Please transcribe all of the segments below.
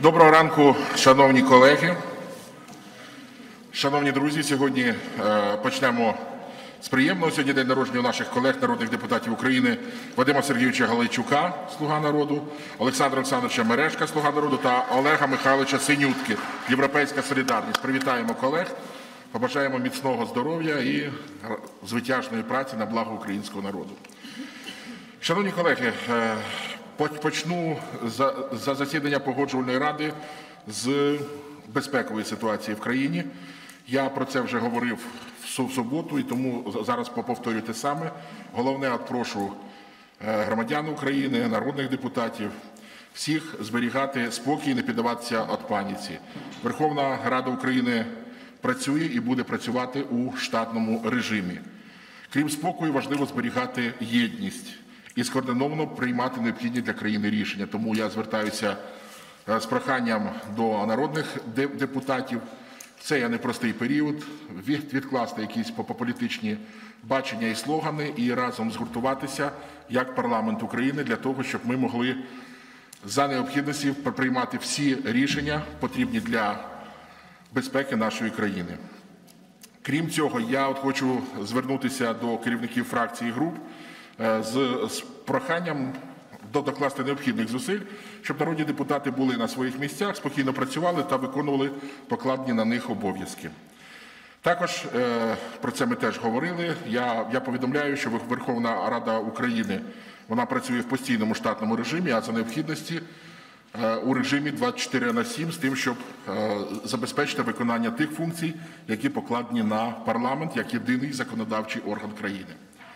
Доброго ранку, шановні колеги, шановні друзі. Сьогодні почнемо з приємного. Сьогодні день народження у наших колег, народних депутатів України Вадима Сергійовича Галайчука, "Слуга народу", Олександра Олександровича Мережка, "Слуга народу" та Олега Михайловича Синютки, "Європейська солідарність". Привітаємо колег, побажаємо міцного здоров'я і звитяжної праці на благо українського народу. Шановні колеги, почну за засідання Погоджувальної ради з безпекової ситуації в країні. Я про це вже говорив в суботу, і тому зараз повторю те саме. Головне, прошу громадян України, народних депутатів, всіх зберігати спокій і не піддаватися паніці. Верховна Рада України працює і буде працювати у штатному режимі. Крім спокою, важливо зберігати єдність і скоординовано приймати необхідні для країни рішення. Тому я звертаюся з проханням до народних депутатів в цей непростий період відкласти якісь політичні бачення і слогани і разом згуртуватися як парламент України для того, щоб ми могли за необхідності приймати всі рішення, потрібні для безпеки нашої країни. Крім цього, я хочу звернутися до керівників фракцій і груп з проханням докласти необхідних зусиль, щоб народні депутати були на своїх місцях, спокійно працювали та виконували покладені на них обов'язки. Також, про це ми теж говорили, я повідомляю, що Верховна Рада України, вона працює в постійному штатному режимі, а за необхідності у режимі 24/7 з тим, щоб забезпечити виконання тих функцій, які покладені на парламент як єдиний законодавчий орган країни.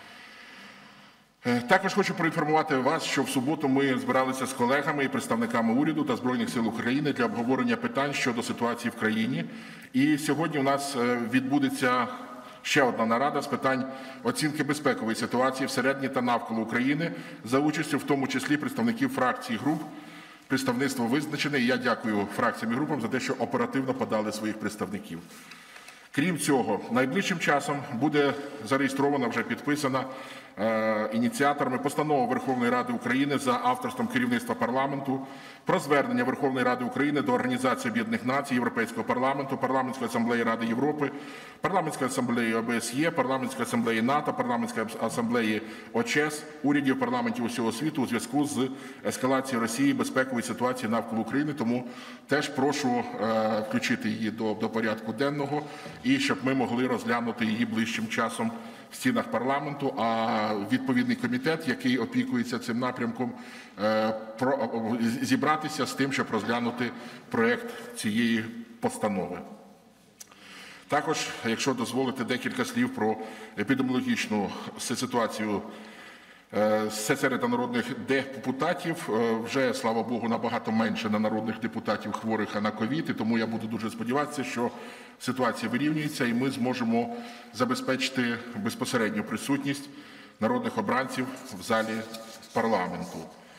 Також хочу проінформувати вас, що в суботу ми збиралися з колегами і представниками уряду та Збройних сил України для обговорення питань щодо ситуації в країні. І сьогодні у нас відбудеться ще одна нарада з питань оцінки безпекової ситуації всередині та навколо України за участю в тому числі представників фракцій і груп. Представництво визначене, і я дякую фракціям і групам за те, що оперативно подали своїх представників. Крім цього, найближчим часом буде зареєстрована, вже підписана ініціаторами постанова Верховної Ради України за авторством керівництва парламенту про звернення Верховної Ради України до Організації Об'єднаних Націй, Європейського парламенту, Парламентської асамблеї Ради Європи, Парламентської асамблеї ОБСЄ, Парламентської асамблеї НАТО, Парламентської асамблеї ОЧЕС, урядів парламентів усього світу у зв'язку з ескалацією Росії безпекової ситуації навколо України. Тому теж прошу включити її до порядку денного і щоб ми могли розглянути її ближчим часом в стінах парламенту, а відповідний комітет, який опікується цим напрямком, зібратися з тим, щоб розглянути проект цієї постанови. Також, якщо дозволите, декілька слів про епідеміологічну ситуацію серед народних депутатів. Вже, слава Богу, набагато менше на народних депутатів хворих на ковід, і тому я буду дуже сподіватися, що ситуація вирівнюється і ми зможемо забезпечити безпосередню присутність народних обранців в залі парламенту.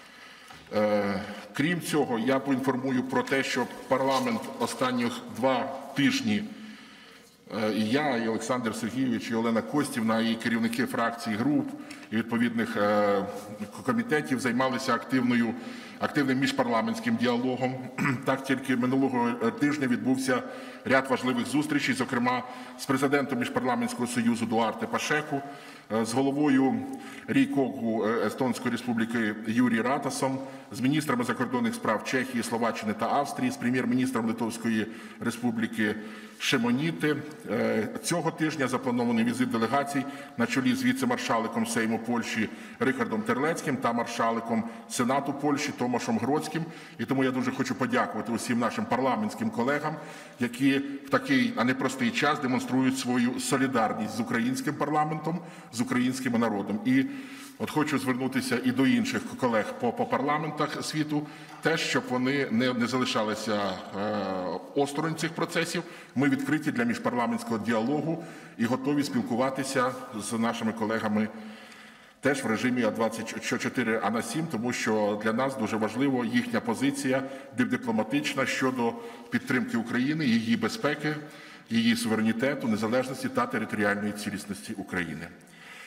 Крім цього, я поінформую про те, що парламент останніх 2 тижні і я, і Олександр Сергійович, і Олена Костівна, і керівники фракцій, груп, і відповідних комітетів займалися активним міжпарламентським діалогом. Так, тільки минулого тижня відбувся ряд важливих зустрічей, зокрема з президентом Міжпарламентського союзу Дуарте Пашеку, з головою РІКОГу Естонської Республіки Юрі Ратасом, з міністрами закордонних справ Чехії, Словаччини та Австрії, з прем'єр-міністром Литовської Республіки Шимоніти. Цього тижня запланований візит делегацій на чолі з віце-маршаликом Сейму Польщі Рихардом Терлецьким та маршаликом Сенату Польщі Томашем Гродзьким. І тому я дуже хочу подякувати усім нашим парламентським колегам, які в такий непростий час демонструють свою солідарність з українським парламентом, з українським народом. І от хочу звернутися і до інших колег по парламентах світу, теж, щоб вони не залишалися осторонь цих процесів. Ми відкриті для міжпарламентського діалогу і готові спілкуватися з нашими колегами теж в режимі 24/7, тому що для нас дуже важливо їхня позиція дипломатична щодо підтримки України, її безпеки, її суверенітету, незалежності та територіальної цілісності України.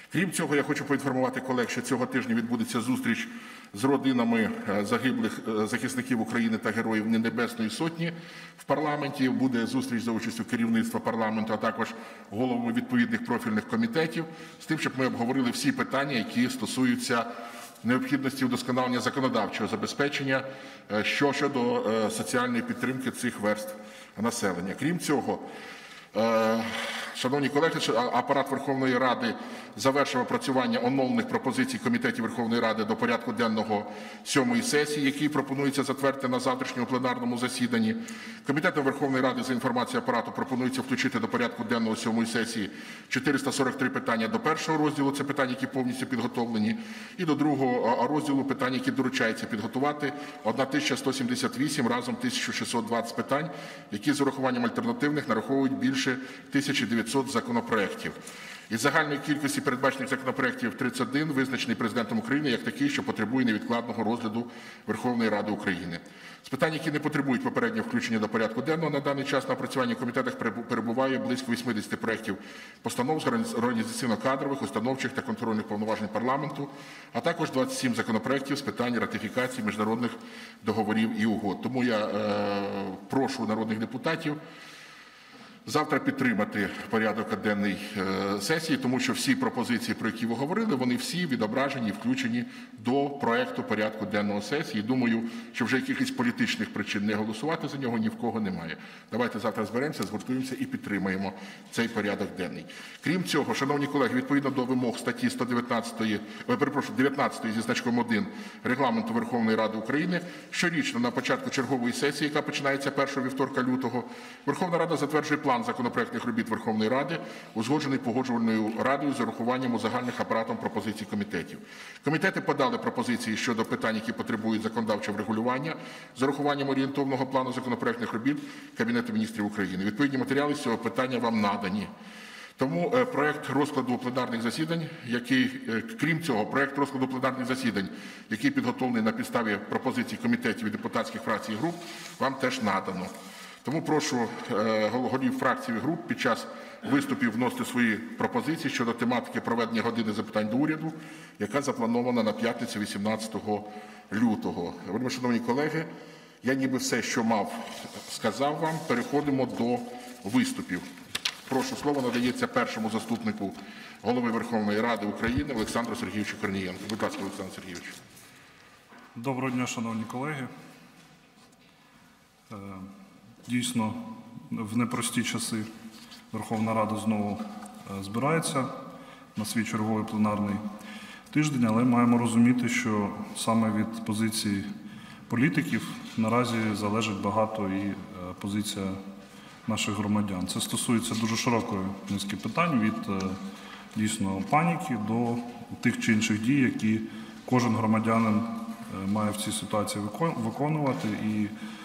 Крім цього, я хочу поінформувати колег, що цього тижня відбудеться зустріч з родинами загиблих захисників України та Героїв Небесної Сотні в парламенті. Буде зустріч за участю керівництва парламенту, а також головами відповідних профільних комітетів, з тим, щоб ми обговорили всі питання, які стосуються необхідності удосконалення законодавчого забезпечення щодо соціальної підтримки цих верств населення. Крім цього, шановні колеги, Апарат Верховної Ради завершив опрацювання оновлених пропозицій Комітетів Верховної Ради до порядку денного 7-ї сесії, який пропонується затвердити на завтрашньому пленарному засіданні. Комітетом Верховної Ради, за інформацією Апарату, пропонується включити до порядку денного 7-ї сесії 443 питання до першого розділу, це питання, які повністю підготовлені, і до другого розділу питання, які доручається підготувати, 1178, разом 1620 питань, які з урахуванням альтернативних нараховують більше 1900 законопроєктів. Із загальної кількості передбачених законопроєктів 31 визначений Президентом України як такий, що потребує невідкладного розгляду Верховної Ради України. З питань, які не потребують попереднього включення до порядку денного, на даний час на опрацюванні в комітетах перебуває близько 80 проєктів постанов з організаційно-кадрових, установчих та контрольних повноважень парламенту, а також 27 законопроєктів з питань ратифікації міжнародних договорів і угод. Тому я прошу народних депутатів завтра підтримати порядок денний сесії, тому що всі пропозиції, про які ви говорили, вони всі відображені і включені до проекту порядку денного сесії. Думаю, що вже якихось політичних причин не голосувати за нього ні в кого немає. Давайте завтра зберемося, згуртуємося і підтримаємо цей порядок денний. Крім цього, шановні колеги, відповідно до вимог статті 19 зі значком 1 Регламенту Верховної Ради України, щорічно на початку чергової сесії, яка починається першого вівторка лютого, Верховна Рада затверджує план законопроектних робіт Верховної Ради, узгоджений Погоджувальною радою з урахуванням узагальнених апаратом пропозицій комітетів. Комітети подали пропозиції щодо питань, які потребують законодавчого врегулювання, з урахуванням орієнтовного плану законопроектних робіт Кабінету Міністрів України. Відповідні матеріали з цього питання вам надані. Тому проект розкладу пленарних засідань, крім цього, проект розкладу пленарних засідань, який підготовлений на підставі пропозицій комітетів і депутатських фракцій і груп, вам теж надано. Тому прошу голів фракцій і груп під час виступів вносити свої пропозиції щодо тематики проведення години запитань до уряду, яка запланована на п'ятницю 18 лютого. Вельми шановні колеги, я ніби все, що мав, сказав вам. Переходимо до виступів. Прошу, слово надається першому заступнику Голови Верховної Ради України Олександру Сергійовичу Корнієнку. Будь ласка, Олександр Сергійович. Доброго дня, шановні колеги. Дійсно, в непрості часи Верховна Рада знову збирається на свій черговий пленарний тиждень, але маємо розуміти, що саме від позиції політиків наразі залежить багато і позиція наших громадян. Це стосується дуже широкої низки питань, від дійсно паніки до тих чи інших дій, які кожен громадянин має в цій ситуації виконувати, і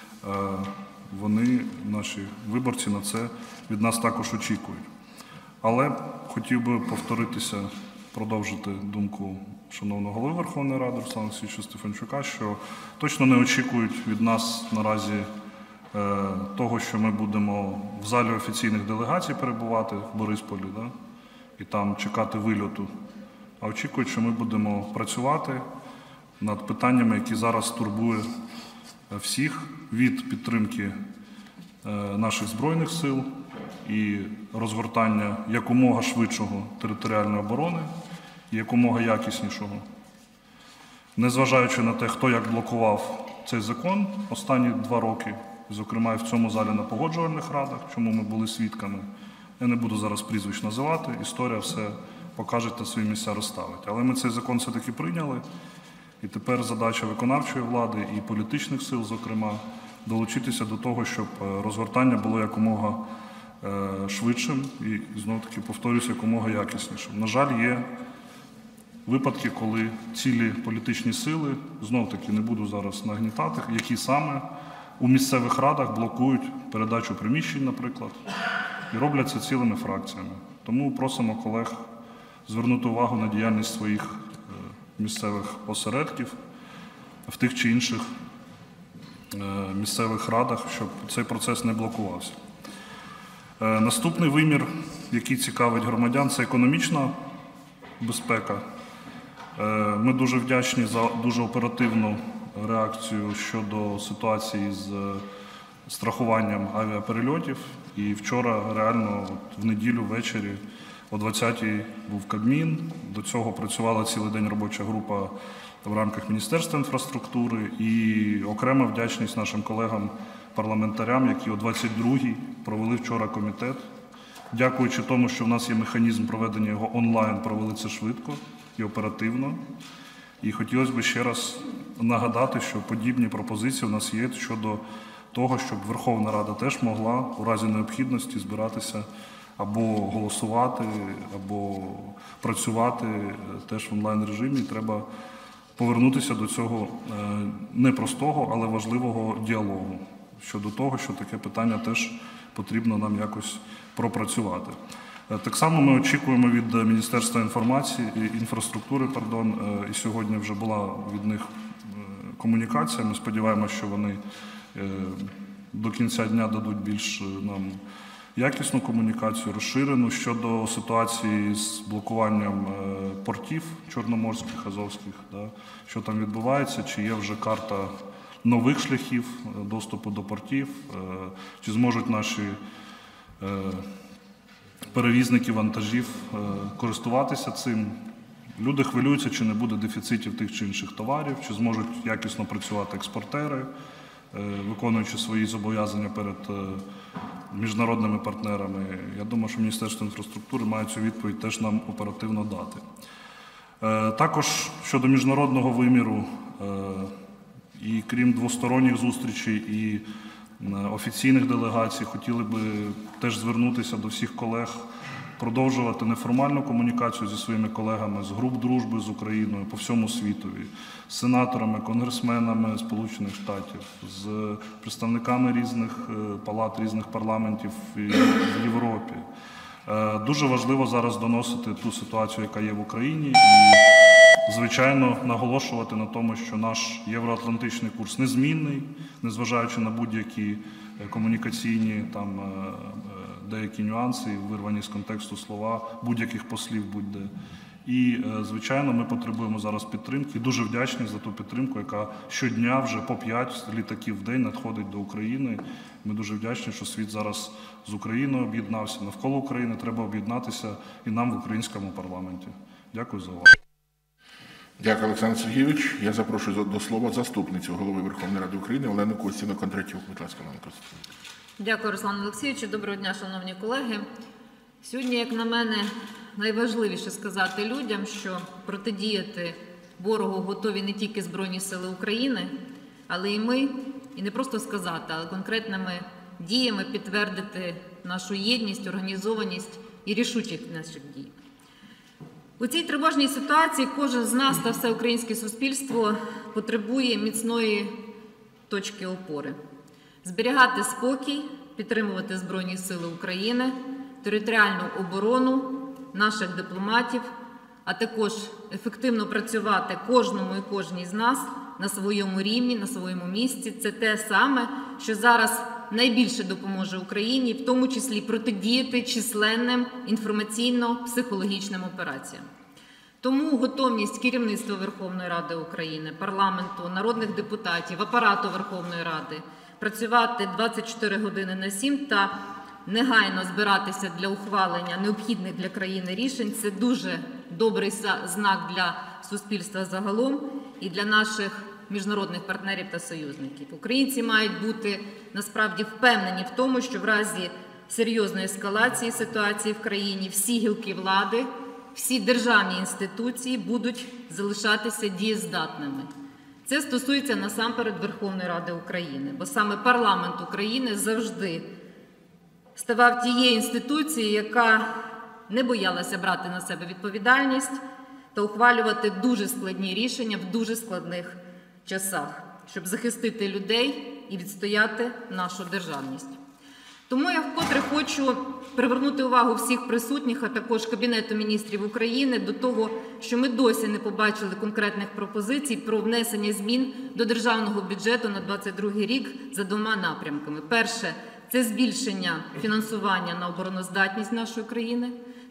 вони, наші виборці, на це від нас також очікують. Але хотів би повторитися, продовжити думку шановного Голови Верховної Ради Руслана Олексійовича Стефанчука, що точно не очікують від нас наразі того, що ми будемо в залі офіційних делегацій перебувати в Борисполі, і там чекати вильоту, а очікують, що ми будемо працювати над питаннями, які зараз турбують всіх, від підтримки наших Збройних сил і розгортання якомога швидшого територіальної оборони і якомога якіснішого. Незважаючи на те, хто як блокував цей закон останні 2 роки, зокрема і в цьому залі на погоджувальних радах, чому ми були свідками, я не буду зараз прізвищ називати, історія все покаже та свої місця розставить. Але ми цей закон все-таки прийняли, і тепер задача виконавчої влади і політичних сил, зокрема, долучитися до того, щоб розгортання було якомога швидшим і, знову-таки, повторюся, якомога якіснішим. На жаль, є випадки, коли цілі політичні сили, знов-таки не буду зараз нагнітати, які саме у місцевих радах блокують передачу приміщень, наприклад, і роблять це цілими фракціями. Тому просимо колег звернути увагу на діяльність своїх місцевих осередків в тих чи інших місцевих радах, щоб цей процес не блокувався. Наступний вимір, який цікавить громадян, це економічна безпека. Ми дуже вдячні за дуже оперативну реакцію щодо ситуації з страхуванням авіаперельотів. І вчора, реально, в неділю ввечері о 20-й був Кабмін. До цього працювала цілий день робоча група в рамках Міністерства інфраструктури. І окрема вдячність нашим колегам-парламентарям, які о 22-й провели вчора комітет. Дякуючи тому, що в нас є механізм проведення його онлайн, провели це швидко і оперативно. І хотілося б ще раз нагадати, що подібні пропозиції у нас є щодо того, щоб Верховна Рада теж могла у разі необхідності збиратися або голосувати, або працювати теж в онлайн-режимі. Треба повернутися до цього непростого, але важливого діалогу щодо того, що таке питання теж потрібно нам якось пропрацювати. Так само ми очікуємо від Міністерства інфраструктури, і сьогодні вже була від них комунікація. Ми сподіваємося, що вони до кінця дня дадуть більш нам якісну комунікацію, розширену щодо ситуації з блокуванням портів чорноморських, азовських, що там відбувається, чи є вже карта нових шляхів доступу до портів, чи зможуть наші перевізники вантажів користуватися цим. Люди хвилюються, чи не буде дефіцитів тих чи інших товарів, чи зможуть якісно працювати експортери, виконуючи свої зобов'язання перед міжнародними партнерами. Я думаю, що Міністерство інфраструктури має цю відповідь теж нам оперативно дати. Також щодо міжнародного виміру, і крім двосторонніх зустрічей і офіційних делегацій, хотіли би теж звернутися до всіх колег, продовжувати неформальну комунікацію зі своїми колегами з груп дружби з Україною по всьому світові, з сенаторами, конгресменами Сполучених Штатів, з представниками різних палат, різних парламентів в Європі. Дуже важливо зараз доносити ту ситуацію, яка є в Україні, і, звичайно, наголошувати на тому, що наш євроатлантичний курс незмінний, незважаючи на будь-які комунікаційні деякі нюанси, вирвані з контексту слова будь-яких послів будь-де. І, звичайно, ми потребуємо зараз підтримки. Дуже вдячні за ту підтримку, яка щодня вже по 5 літаків в день надходить до України. Ми дуже вдячні, що світ зараз з Україною об'єднався. Навколо України треба об'єднатися і нам в українському парламенті. Дякую за увагу. Дякую, Олександр Сергійович. Я запрошую до слова заступницю Голови Верховної Ради України Олену Костівну-Кондратюк. Будь ласка, Олена Костівна. Дякую, Руслан Олексійович. Доброго дня, шановні колеги. Сьогодні, як на мене, найважливіше сказати людям, що протидіяти ворогу готові не тільки Збройні Сили України, але і ми, і не просто сказати, але конкретними діями підтвердити нашу єдність, організованість і рішучість наших дій. У цій тривожній ситуації кожен з нас та все українське суспільство потребує міцної точки опори. Зберігати спокій, підтримувати Збройні Сили України, територіальну оборону, наших дипломатів, а також ефективно працювати кожному і кожній з нас на своєму рівні, на своєму місці. Це те саме, що зараз найбільше допоможе Україні, в тому числі протидіяти численним інформаційно-психологічним операціям. Тому готовність керівництва Верховної Ради України, парламенту, народних депутатів, апарату Верховної Ради працювати 24 години на 7 та негайно збиратися для ухвалення необхідних для країни рішень – це дуже добрий знак для суспільства загалом і для наших міжнародних партнерів та союзників. Українці мають бути насправді впевнені в тому, що в разі серйозної ескалації ситуації в країні всі гілки влади, всі державні інституції будуть залишатися дієздатними. Це стосується насамперед Верховної Ради України, бо саме парламент України завжди ставав тією інституцією, яка не боялася брати на себе відповідальність та ухвалювати дуже складні рішення в дуже складних часах, щоб захистити людей і відстояти нашу державність. Тому я вкотре хочу привернути увагу всіх присутніх, а також Кабінету міністрів України до того, що ми досі не побачили конкретних пропозицій про внесення змін до державного бюджету на 2022 рік за двома напрямками. Перше – це збільшення фінансування на обороноздатність нашої країни.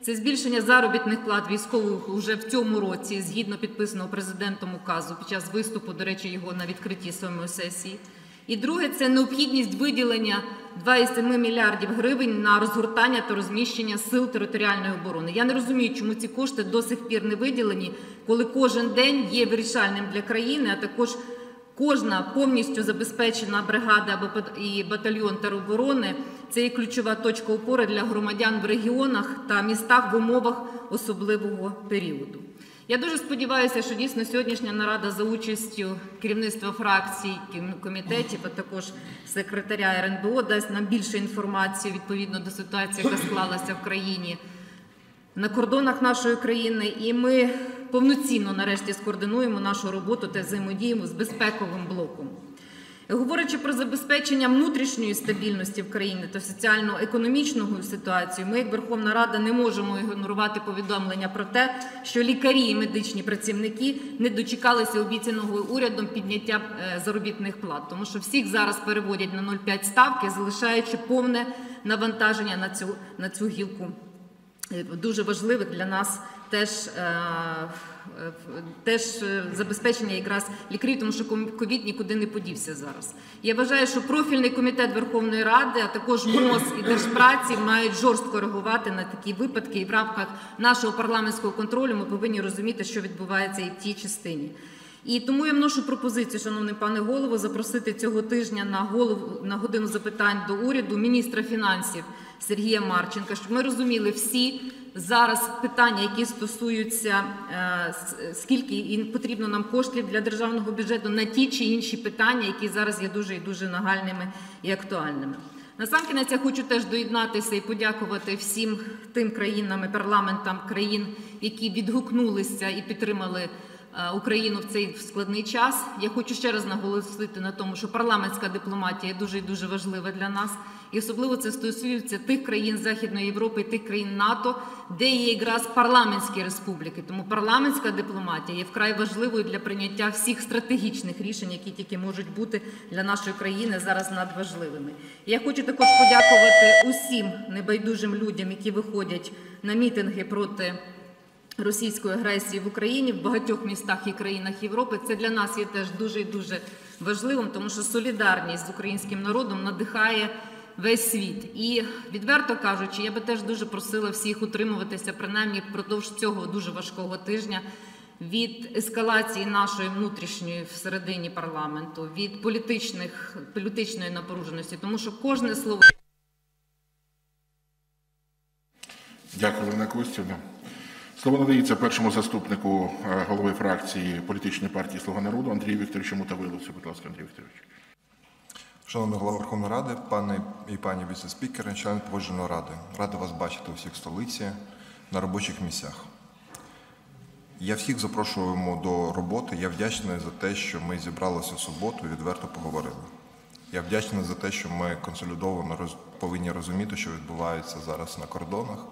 Це збільшення заробітних плат військових уже в цьому році, згідно підписаного президентом указу, під час виступу, до речі, його на відкритті 7-ї сесії. І друге – це необхідність виділення 2,7 мільярдів гривень на розгортання та розміщення сил територіальної оборони. Я не розумію, чому ці кошти до сих пір не виділені, коли кожен день є вирішальним для країни, а також кожна повністю забезпечена бригада і батальйон тероборони – це є ключова точка опори для громадян в регіонах та містах в умовах особливого періоду. Я дуже сподіваюся, що дійсно сьогоднішня нарада за участю керівництва фракцій, комітетів, а також секретаря РНБО дасть нам більше інформації відповідно до ситуації, яка склалася в країні, на кордонах нашої країни, і ми повноцінно нарешті скоординуємо нашу роботу та взаємодіємо з безпековим блоком. Говорячи про забезпечення внутрішньої стабільності в країні та соціально-економічну ситуацію, ми, як Верховна Рада, не можемо ігнорувати повідомлення про те, що лікарі і медичні працівники не дочекалися обіцяного урядом підняття заробітних плат, тому що всіх зараз переводять на 0,5 ставки, залишаючи повне навантаження на цю гілку. Дуже важливих для нас теж забезпечення якраз лікарів, тому що ковід нікуди не подівся зараз. Я вважаю, що профільний комітет Верховної Ради, а також МОЗ і Держпраці мають жорстко реагувати на такі випадки, і в рамках нашого парламентського контролю ми повинні розуміти, що відбувається і в тій частині. І тому я вношу пропозицію, шановний пане голово, запросити цього тижня на годину запитань до уряду міністра фінансів Сергія Марченка, щоб ми розуміли всі зараз питання, які стосуються, скільки потрібно нам коштів для державного бюджету на ті чи інші питання, які зараз є дуже і дуже нагальними і актуальними. Насамкінець я хочу теж доєднатися і подякувати всім тим країнам і парламентам країн, які відгукнулися і підтримали Україну в цей складний час. Я хочу ще раз наголосити на тому, що парламентська дипломатія дуже і дуже важлива для нас. І особливо це стосується тих країн Західної Європи і тих країн НАТО, де є якраз парламентські республіки. Тому парламентська дипломатія є вкрай важливою для прийняття всіх стратегічних рішень, які тільки можуть бути для нашої країни зараз надважливими. Я хочу також подякувати усім небайдужим людям, які виходять на мітинги проти російської агресії в Україні, в багатьох містах і країнах Європи. Це для нас є теж дуже і дуже важливим, тому що солідарність з українським народом надихає весь світ. І, відверто кажучи, я би теж дуже просила всіх утримуватися, принаймні впродовж цього дуже важкого тижня, від ескалації нашої внутрішньої всередині парламенту, від політичної напруженості, тому що кожне слово... Дякую, Олена Костівна. Слово надається першому заступнику голови фракції політичної партії «Слуга народу» Андрію Вікторовичу Мотовиловцю. Будь ласка, Андрій Вікторович. Шановний голова Верховної Ради, пане і пані віце-спікери, члени Погоджувальної ради. Радий вас бачити у всіх в столиці, на робочих місцях. Я всіх запрошуємо до роботи. Я вдячний за те, що ми зібралися в суботу і відверто поговорили. Я вдячний за те, що ми консолідовано повинні розуміти, що відбувається зараз на кордонах.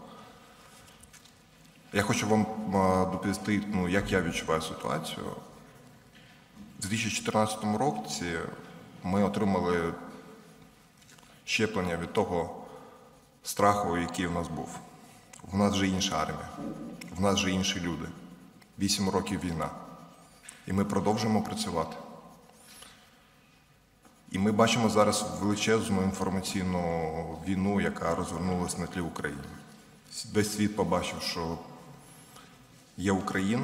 Я хочу вам доповісти, як я відчуваю ситуацію. У 2014 році ми отримали щеплення від того страху, який у нас був. У нас вже інша армія, у нас вже інші люди. 8 років війна. І ми продовжуємо працювати. І ми бачимо зараз величезну інформаційну війну, яка розвернулася на тлі України. Весь світ побачив, що є Україна,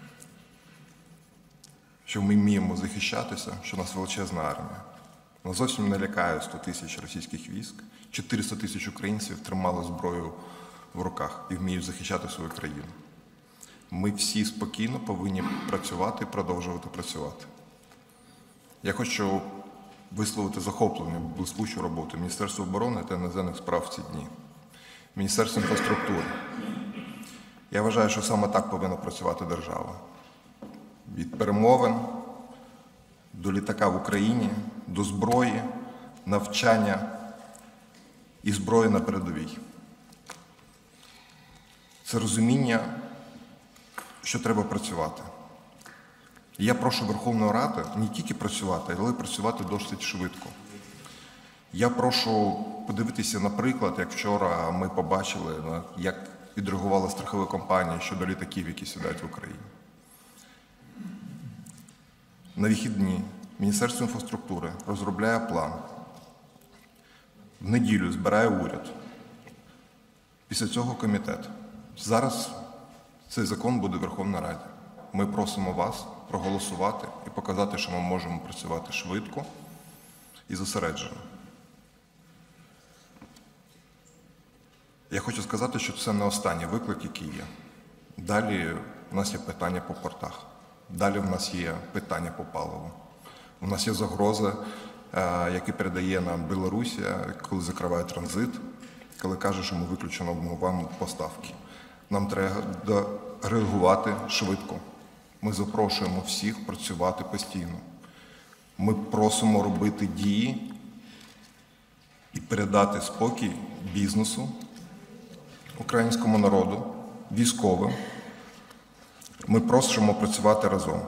що ми вміємо захищатися, що у нас величезна армія. Нас зовсім не лякає 100 тисяч російських військ, 400 тисяч українців тримали зброю в руках і вміють захищати свою країну. Ми всі спокійно повинні працювати і продовжувати працювати. Я хочу висловити захоплення, блискучу роботу Міністерства оборони та іноземних справ в ці дні, Міністерства інфраструктури. Я вважаю, що саме так повинна працювати держава. Від перемовин до літака в Україні, до зброї, навчання і зброї на передовій. Це розуміння, що треба працювати. Я прошу Верховну Раду не тільки працювати, але й працювати досить швидко. Я прошу подивитися, наприклад, як вчора ми побачили, як відреагували страхові компанії щодо літаків, які сідають в Україні. На вихідні Міністерство інфраструктури розробляє план. В неділю збирає уряд. Після цього комітет. Зараз цей закон буде в Верховній Раді. Ми просимо вас проголосувати і показати, що ми можемо працювати швидко і зосереджено. Я хочу сказати, що це не останній виклик, який є. Далі в нас є питання по портах. Далі в нас є питання по паливу. У нас є загрози, які передає нам Білорусія, коли закриває транзит, коли каже, що ми виключимо вам поставки. Нам треба реагувати швидко. Ми запрошуємо всіх працювати постійно. Ми просимо робити дії і передати спокій бізнесу, українському народу, військовим. Ми просимо працювати разом.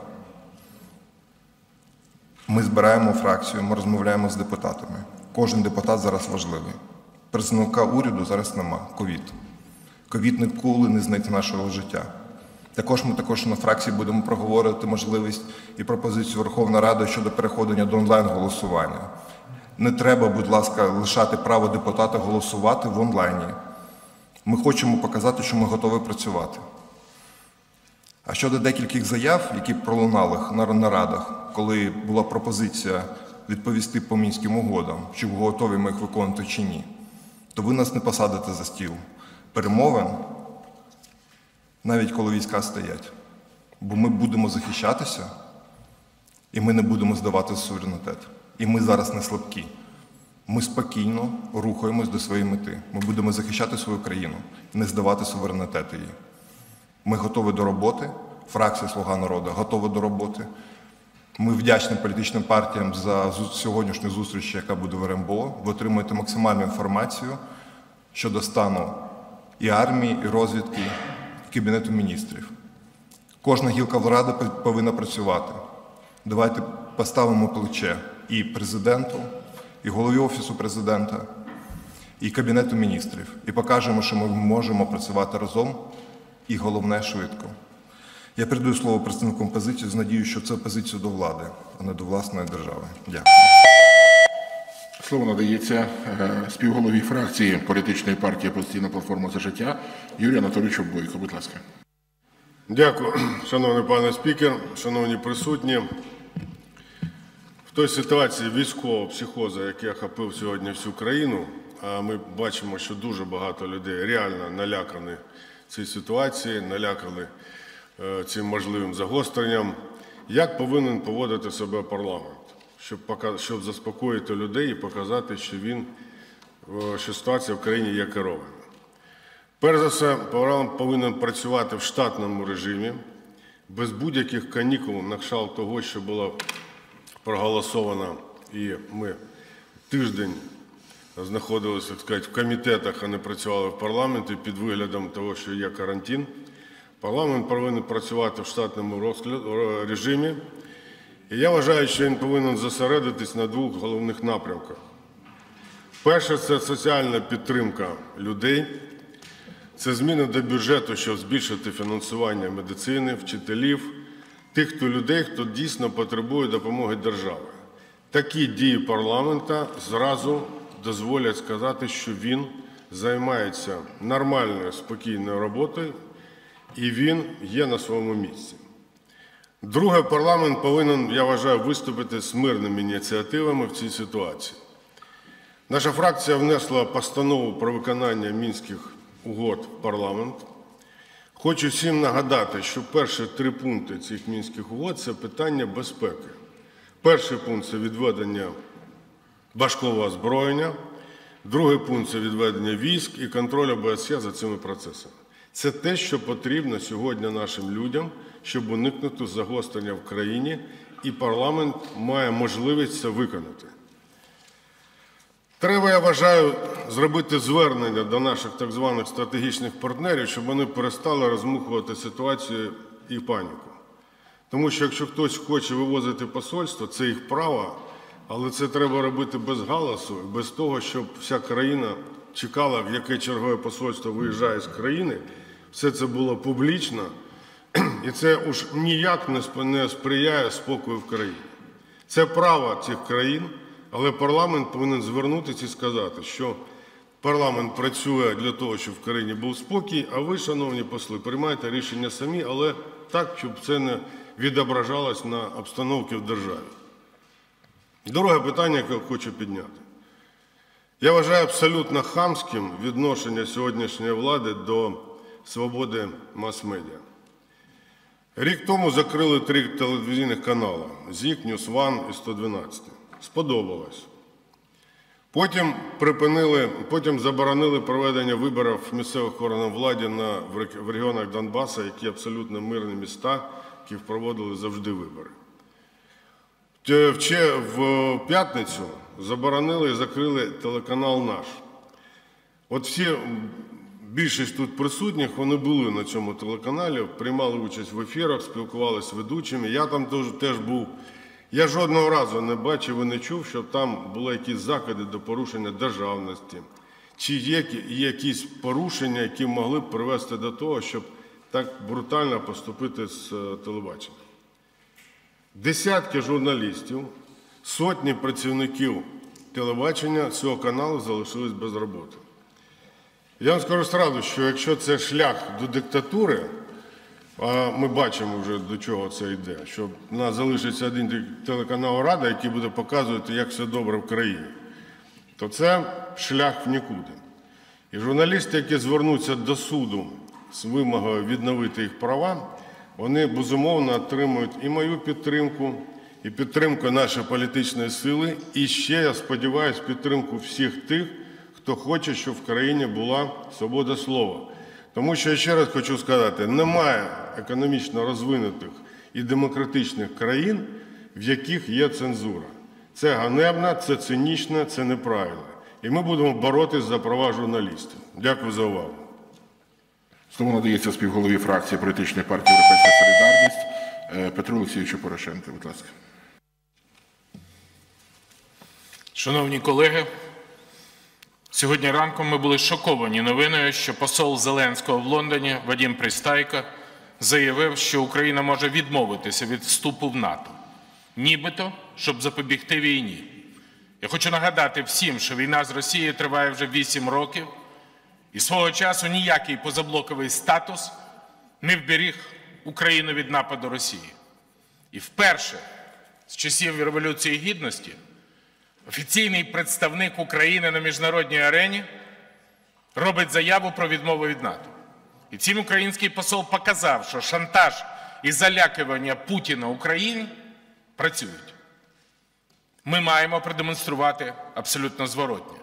Ми збираємо фракцію, ми розмовляємо з депутатами. Кожен депутат зараз важливий. Представника уряду зараз нема. Ковід. Ковід ніколи не зникне нашого життя. Також ми на фракції будемо проговорити можливість і пропозицію Верховної Ради щодо переходу до онлайн-голосування. Не треба, будь ласка, лишати право депутата голосувати в онлайні. Ми хочемо показати, що ми готові працювати. А щодо декількох заяв, які пролунали на нарадах, коли була пропозиція відповісти по Мінським угодам, чи готові ми їх виконувати чи ні, то ви нас не посадите за стіл перемовин, навіть коли війська стоять. Бо ми будемо захищатися, і ми не будемо здавати суверенітет. І ми зараз не слабкі. Ми спокійно рухаємось до своєї мети. Ми будемо захищати свою країну, не здавати суверенітет її. Ми готові до роботи, фракція «Слуга народу» готова до роботи. Ми вдячні політичним партіям за сьогоднішню зустріч, яка буде в РНБО. Ви отримуєте максимальну інформацію щодо стану і армії, і розвідки, і Кабінету міністрів. Кожна гілка влади повинна працювати. Давайте поставимо плече і президенту, і голові Офісу президента, і Кабінету міністрів. І покажемо, що ми можемо працювати разом, і головне – швидко. Я передаю слово представникам опозиції з надією, що це позиція до влади, а не до власної держави. Дякую. Слово надається співголові фракції політичної партії «Опозиційна платформа За життя» Юрію Анатолійовичу Бойко. Будь ласка. Дякую, шановний пане спікер, шановні присутні. В той ситуації військового психозу, який охопив сьогодні всю країну, а ми бачимо, що дуже багато людей реально налякані цій ситуації, налякані цим можливим загостренням, як повинен поводити себе парламент, щоб заспокоїти людей і показати, що ситуація в країні є керована. Перш за все, парламент повинен працювати в штатному режимі, без будь-яких канікул на кшталт того, що було проголосовано, і ми тиждень знаходилися, так сказати, в комітетах, а не працювали в парламенті під виглядом того, що є карантин. Парламент повинен працювати в штатному режимі. І я вважаю, що він повинен зосередитись на двох головних напрямках. Перше – це соціальна підтримка людей. Це зміни до бюджету, щоб збільшити фінансування медицини, вчителів, тих людей, хто дійсно потребує допомоги держави. Такі дії парламенту зразу дозволять сказати, що він займається нормальною, спокійною роботою, і він є на своєму місці. Друге, парламент повинен, я вважаю, виступити з мирними ініціативами в цій ситуації. Наша фракція внесла постанову про виконання Мінських угод в парламент. Хочу всім нагадати, що перші 3 пункти цих Мінських угод – це питання безпеки. Перший пункт – це відведення важкого озброєння. Другий пункт – це відведення військ і контроль ОБСЄ за цими процесами. Це те, що потрібно сьогодні нашим людям, щоб уникнути загострення в країні, і парламент має можливість це виконати. Треба, я вважаю, зробити звернення до наших так званих стратегічних партнерів, щоб вони перестали розмухувати ситуацію і паніку. Тому що якщо хтось хоче вивозити посольство, це їх право, але це треба робити без галасу, без того, щоб вся країна чекала, яке чергове посольство виїжджає з країни. Все це було публічно. І це уж ніяк не сприяє спокою в країні. Це право цих країн, але парламент повинен звернутися і сказати, що парламент працює для того, щоб в країні був спокій, а ви, шановні посли, приймайте рішення самі, але так, щоб це не відображалось на обстановці в державі. Друге питання, яке я хочу підняти. Я вважаю абсолютно хамським відношення сьогоднішньої влади до свободи мас-медіа. Рік тому закрили 3 телевізійних канали – ЗІК, Ньюс-1 і 112. Сподобалось. Потім заборонили проведення виборів місцевих органів влади в регіонах Донбасу, які абсолютно мирні міста, які проводили завжди вибори. В п'ятницю заборонили і закрили телеканал «Наш». От більшість тут присутніх, вони були на цьому телеканалі, приймали участь в ефірах, спілкувалися з ведучими. Я там теж був. Я жодного разу не бачив і не чув, щоб там були якісь закиди до порушення державності, чи є якісь порушення, які могли б привести до того, щоб так брутально поступити з телебаченням. Десятки журналістів, сотні працівників телебачення цього каналу залишились без роботи. Я вам скажу одразу, що якщо це шлях до диктатури, а ми бачимо вже, до чого це йде, що в нас залишиться один телеканал «Рада», який буде показувати, як все добре в країні, то це шлях в нікуди. І журналісти, які звернуться до суду з вимогою відновити їх права, вони, безумовно, отримують і мою підтримку, і підтримку нашої політичної сили, і ще, я сподіваюся, підтримку всіх тих, хто хоче, щоб в країні була свобода слова. Тому що, я ще раз хочу сказати, немає економічно розвинутих і демократичних країн, в яких є цензура. Це ганебно, це цинічно, це неправильно. І ми будемо боротися за права журналістів. Дякую за увагу. Слово надається співголові фракції політичної партії «Європейська солідарність» Петру Олексійовичу Порошенку. Будь ласка. Шановні колеги, сьогодні ранком ми були шоковані новиною, що посол Зеленського в Лондоні Вадим Пристайко заявив, що Україна може відмовитися від вступу в НАТО, нібито, щоб запобігти війні. Я хочу нагадати всім, що війна з Росією триває вже 8 років, і свого часу ніякий позаблоковий статус не вберіг Україну від нападу Росії. І вперше з часів Революції Гідності офіційний представник України на міжнародній арені робить заяву про відмову від НАТО. І цим український посол показав, що шантаж і залякування Путіна Україні працюють. Ми маємо продемонструвати абсолютно зворотнє.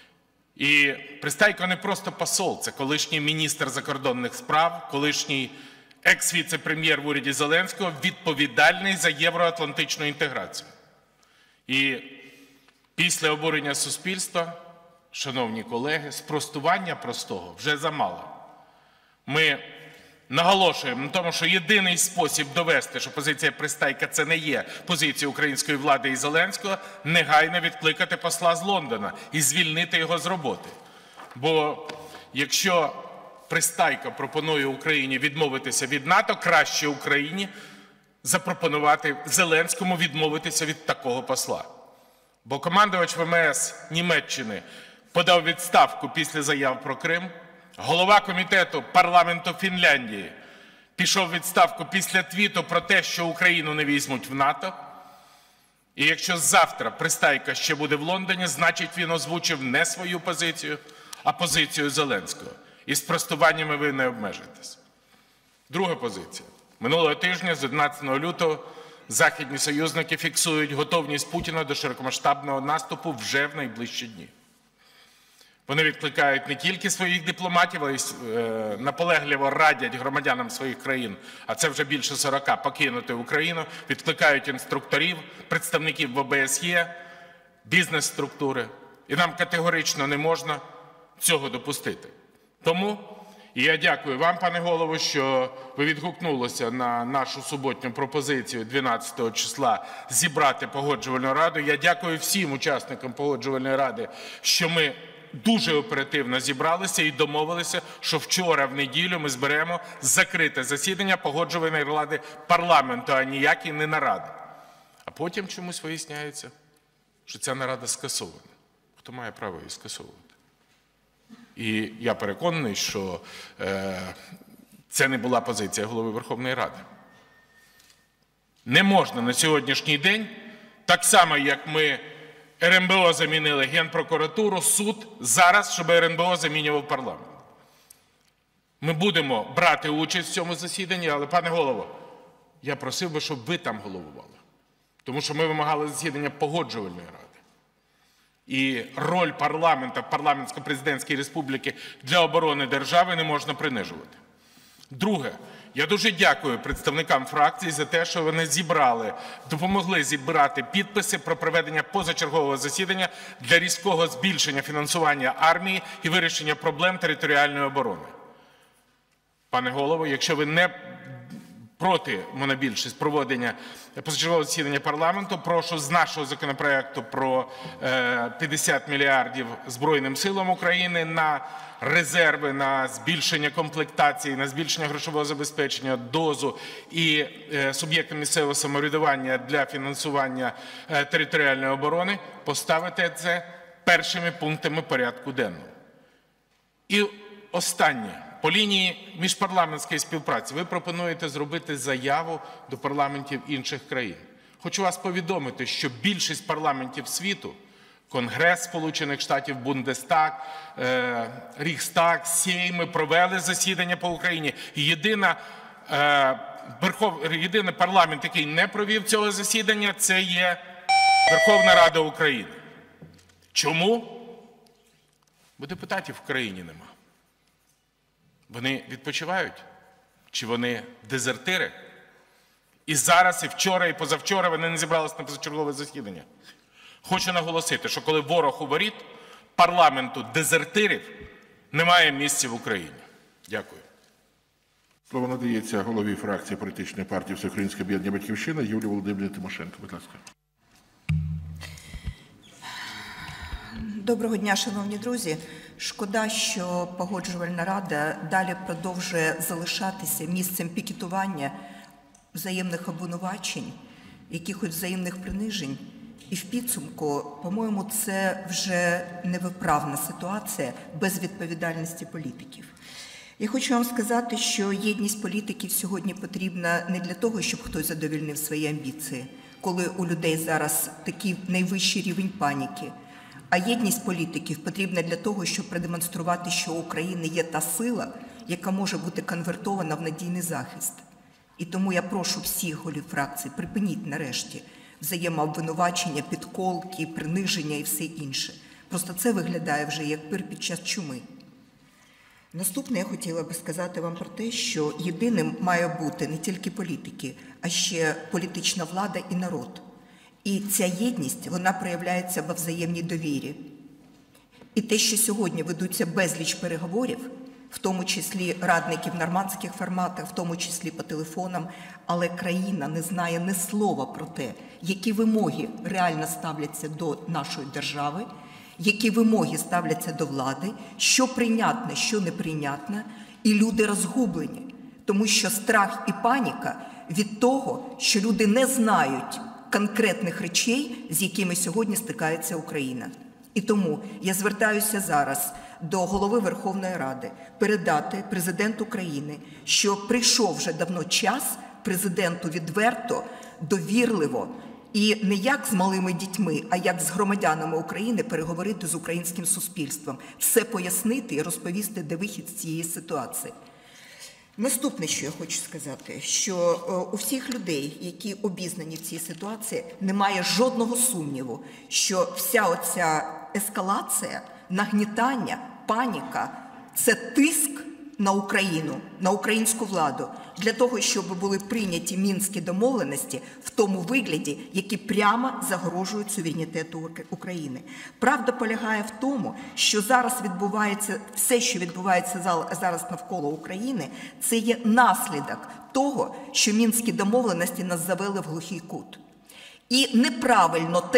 І Пристайко не просто посол, це колишній міністр закордонних справ, колишній екс-віце-прем'єр в уряді Зеленського, відповідальний за євроатлантичну інтеграцію. І після обурення суспільства, шановні колеги, спростування простого вже замало. Ми наголошуємо на тому, що єдиний спосіб довести, що позиція Пристайка – це не є позиція української влади і Зеленського, негайно відкликати посла з Лондона і звільнити його з роботи. Бо якщо Пристайко пропонує Україні відмовитися від НАТО, краще Україні запропонувати Зеленському відмовитися від такого посла. Бо командувач ВМС Німеччини подав відставку після заяв про Крим, голова комітету парламенту Фінляндії пішов у відставку після твіту про те, що Україну не візьмуть в НАТО. І якщо завтра Пристайко ще буде в Лондоні, значить він озвучив не свою позицію, а позицію Зеленського. І спростуваннями ви не обмежитесь. Друга позиція. Минулого тижня, з 11 лютого, західні союзники фіксують готовність Путіна до широкомасштабного наступу вже в найближчі дні. Вони відкликають не тільки своїх дипломатів, а й наполегливо радять громадянам своїх країн, а це вже більше 40, покинути Україну, відкликають інструкторів, представників ОБСЄ, бізнес-структури. І нам категорично не можна цього допустити. Тому і я дякую вам, пане голово, що ви відгукнулися на нашу суботню пропозицію 12 числа зібрати Погоджувальну раду. Я дякую всім учасникам Погоджувальної ради, що ми дуже оперативно зібралися і домовилися, що вчора, в неділю, ми зберемо закрите засідання Погоджувальної ради парламенту, а ніякі не наради. А потім чомусь виясняється, що ця нарада скасована. Хто має право її скасовувати? І я переконаний, що це не була позиція Голови Верховної Ради. Не можна на сьогоднішній день, так само, як ми РНБО замінили Генпрокуратуру, суд, зараз, щоб РНБО замінював парламент. Ми будемо брати участь в цьому засіданні, але, пане голово, я просив би, щоб ви там головували. Тому що ми вимагали засідання Погоджувальної ради. І роль парламенту, парламентсько-президентської республіки для оборони держави не можна принижувати. Друге, я дуже дякую представникам фракцій за те, що вони допомогли зібрати підписи про проведення позачергового засідання для різкого збільшення фінансування армії і вирішення проблем територіальної оборони. Пане голово, якщо ви не проти монобільшість проведення позачергового засідання парламенту, прошу з нашого законопроекту про 50 мільярдів Збройним силам України на резерви, на збільшення комплектації, на збільшення грошового забезпечення, дозу і суб'єктам місцевого самоврядування для фінансування територіальної оборони, поставити це першими пунктами порядку денного. І останнє. По лінії міжпарламентської співпраці ви пропонуєте зробити заяву до парламентів інших країн. Хочу вас повідомити, що більшість парламентів світу, Конгрес Сполучених Штатів, Бундестаг, Ріхстаг, Сейми провели засідання по Україні. І єдиний парламент, який не провів цього засідання, це є Верховна Рада України. Чому? Бо депутатів в країні нема. Вони відпочивають? Чи вони дезертири? І зараз, і вчора, і позавчора вони не зібралися на позачергове засідання. Хочу наголосити, що коли ворог у воріт, парламенту дезертирів немає місця в Україні. Дякую. Слово надається голові фракції політичної партії Всеукраїнське об'єднання «Батьківщина» Юлії Володимирівні Тимошенко. Будь ласка. Доброго дня, шановні друзі. Шкода, що Погоджувальна рада далі продовжує залишатися місцем пікетування, взаємних обвинувачень, якихось взаємних принижень. І в підсумку, по-моєму, це вже невиправна ситуація без відповідальності політиків. Я хочу вам сказати, що єдність політиків сьогодні потрібна не для того, щоб хтось задовольнив свої амбіції, коли у людей зараз такий найвищий рівень паніки. А єдність політиків потрібна для того, щоб продемонструвати, що у України є та сила, яка може бути конвертована в надійний захист. І тому я прошу всіх голів фракцій, припиніть нарешті взаємообвинувачення, підколки, приниження і все інше. Просто це виглядає вже як пир під час чуми. Наступне я хотіла би сказати вам про те, що єдиним має бути не тільки політики, а ще політична влада і народ. І ця єдність, вона проявляється во взаємній довірі. І те, що сьогодні ведуться безліч переговорів, в тому числі радників в нормандських форматах, в тому числі по телефонам, але країна не знає ні слова про те, які вимоги реально ставляться до нашої держави, які вимоги ставляться до влади, що прийнятне, що неприйнятне, і люди розгублені, тому що страх і паніка від того, що люди не знають конкретних речей, з якими сьогодні стикається Україна. І тому я звертаюся зараз до голови Верховної Ради передати президенту України, що прийшов вже давно час президенту відверто, довірливо і не як з малими дітьми, а як з громадянами України переговорити з українським суспільством, все пояснити і розповісти, де вихід з цієї ситуації. Наступне, що я хочу сказати, що у всіх людей, які обізнані в цій ситуації, немає жодного сумніву, що вся оця ескалація, нагнітання, паніка – це тиск на Україну, на українську владу, для того, щоб були прийняті Мінські домовленості в тому вигляді, які прямо загрожують суверенітету України. Правда полягає в тому, що зараз відбувається, все, що відбувається зараз навколо України, це є наслідок того, що Мінські домовленості нас завели в глухий кут. І неправильно те,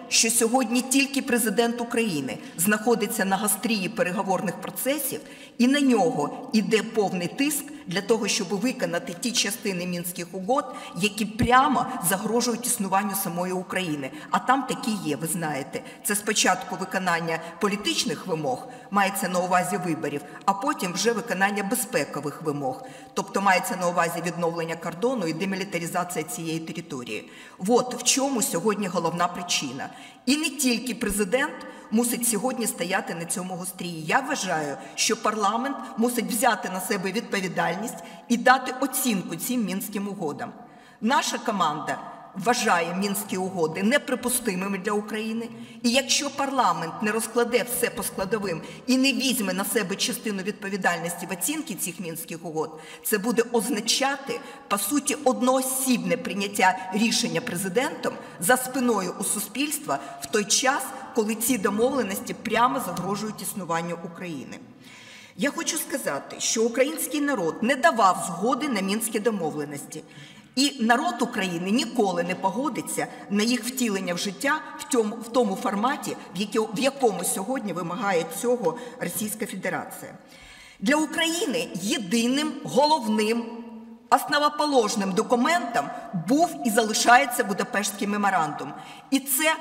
що сьогодні тільки президент України знаходиться на гастрії переговорних процесів, і на нього йде повний тиск для того, щоб виконати ті частини Мінських угод, які прямо загрожують існуванню самої України. А там такі є, ви знаєте. Це спочатку виконання політичних вимог, мається на увазі виборів, а потім вже виконання безпекових вимог. Тобто мається на увазі відновлення кордону і демілітаризація цієї території. От в чому сьогодні головна причина. І не тільки президент мусить сьогодні стояти на цьому гострії. Я вважаю, що парламент мусить взяти на себе відповідальність і дати оцінку цим Мінським угодам. Наша команда вважає Мінські угоди неприпустимими для України. І якщо парламент не розкладе все по складовим і не візьме на себе частину відповідальності в оцінці цих Мінських угод, це буде означати, по суті, одноосібне прийняття рішення президентом за спиною у суспільства в той час, коли ці домовленості прямо загрожують існуванню України. Я хочу сказати, що український народ не давав згоди на Мінські домовленості. І народ України ніколи не погодиться на їх втілення в життя в тому форматі, в якому сьогодні вимагає цього Російська Федерація. Для України єдиним, головним, основоположним документом був і залишається Будапештський меморандум. І це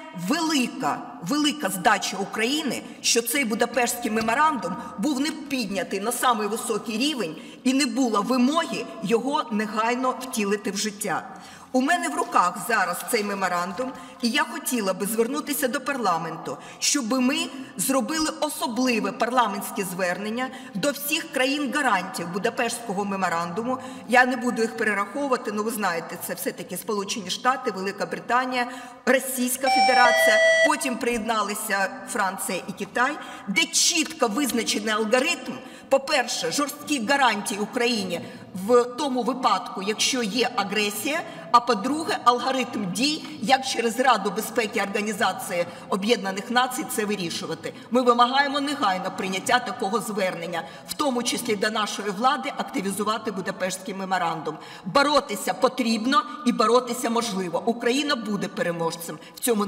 велика здача України, що цей Будапештський меморандум був не піднятий на самий високий рівень і не було вимоги його негайно втілити в життя. У мене в руках зараз цей меморандум, і я хотіла би звернутися до парламенту, щоб ми зробили особливе парламентське звернення до всіх країн-гарантів Будапештського меморандуму. Я не буду їх перераховувати, але ви знаєте, це все-таки Сполучені Штати, Велика Британія, Російська Федерація, потім приєдналися Франція і Китай, де чітко визначений алгоритм, по-перше, жорсткі гарантії Україні в тому випадку, якщо є агресія, а по-друге, алгоритм дій, як через Раду безпеки Організації Об'єднаних Націй це вирішувати. Ми вимагаємо негайно прийняття такого звернення, в тому числі до нашої влади активізувати Будапештський меморандум. Боротися потрібно і боротися можливо. Україна буде переможцем. В цьому не...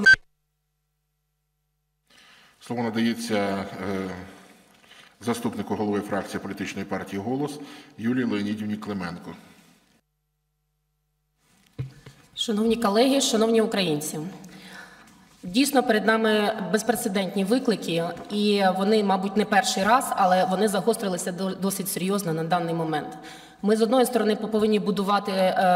Слово надається заступнику голови фракції політичної партії «Голос» Юлії Леонідівні Клименко. Шановні колеги, шановні українці, дійсно перед нами безпрецедентні виклики, і вони, мабуть, не перший раз, але вони загострилися досить серйозно на даний момент. Ми, з одної сторони, повинні будувати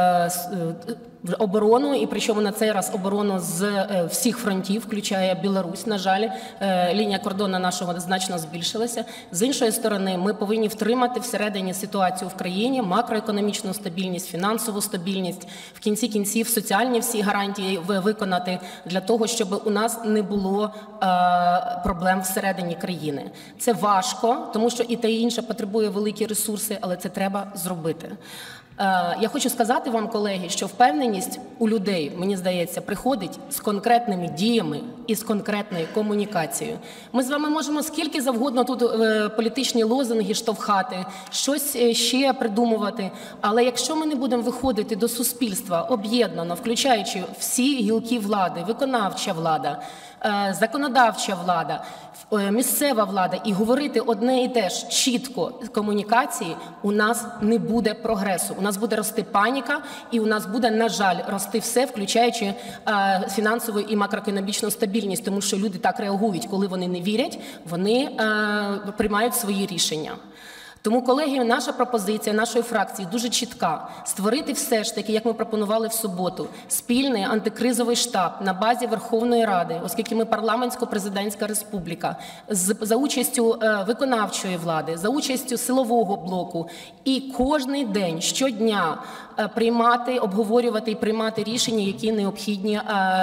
оборону, і причому на цей раз оборону з всіх фронтів, включає Білорусь, на жаль, лінія кордону нашого значно збільшилася. З іншої сторони, ми повинні втримати всередині ситуацію в країні, макроекономічну стабільність, фінансову стабільність, в кінці кінців соціальні всі гарантії виконати для того, щоб у нас не було проблем всередині країни. Це важко, тому що і те, і інше потребує великі ресурси, але це треба зробити. Я хочу сказати вам, колеги, що впевненість у людей, мені здається, приходить з конкретними діями і з конкретною комунікацією. Ми з вами можемо скільки завгодно тут політичні лозунги штовхати, щось ще придумувати, але якщо ми не будемо виходити до суспільства об'єднано, включаючи всі гілки влади, виконавча влада, законодавча влада, місцева влада, і говорити одне і те ж чітко комунікації, у нас не буде прогресу. У нас буде рости паніка, і у нас буде, на жаль, рости все, включаючи фінансову і макроекономічну стабільність, тому що люди так реагують, коли вони не вірять, вони приймають свої рішення. Тому, колеги, наша пропозиція нашої фракції дуже чітка. Створити все ж таки, як ми пропонували в суботу, спільний антикризовий штаб на базі Верховної Ради, оскільки ми парламентсько-президентська республіка, за участю виконавчої влади, за участю силового блоку. І кожний день, щодня приймати, обговорювати і приймати рішення, які необхідні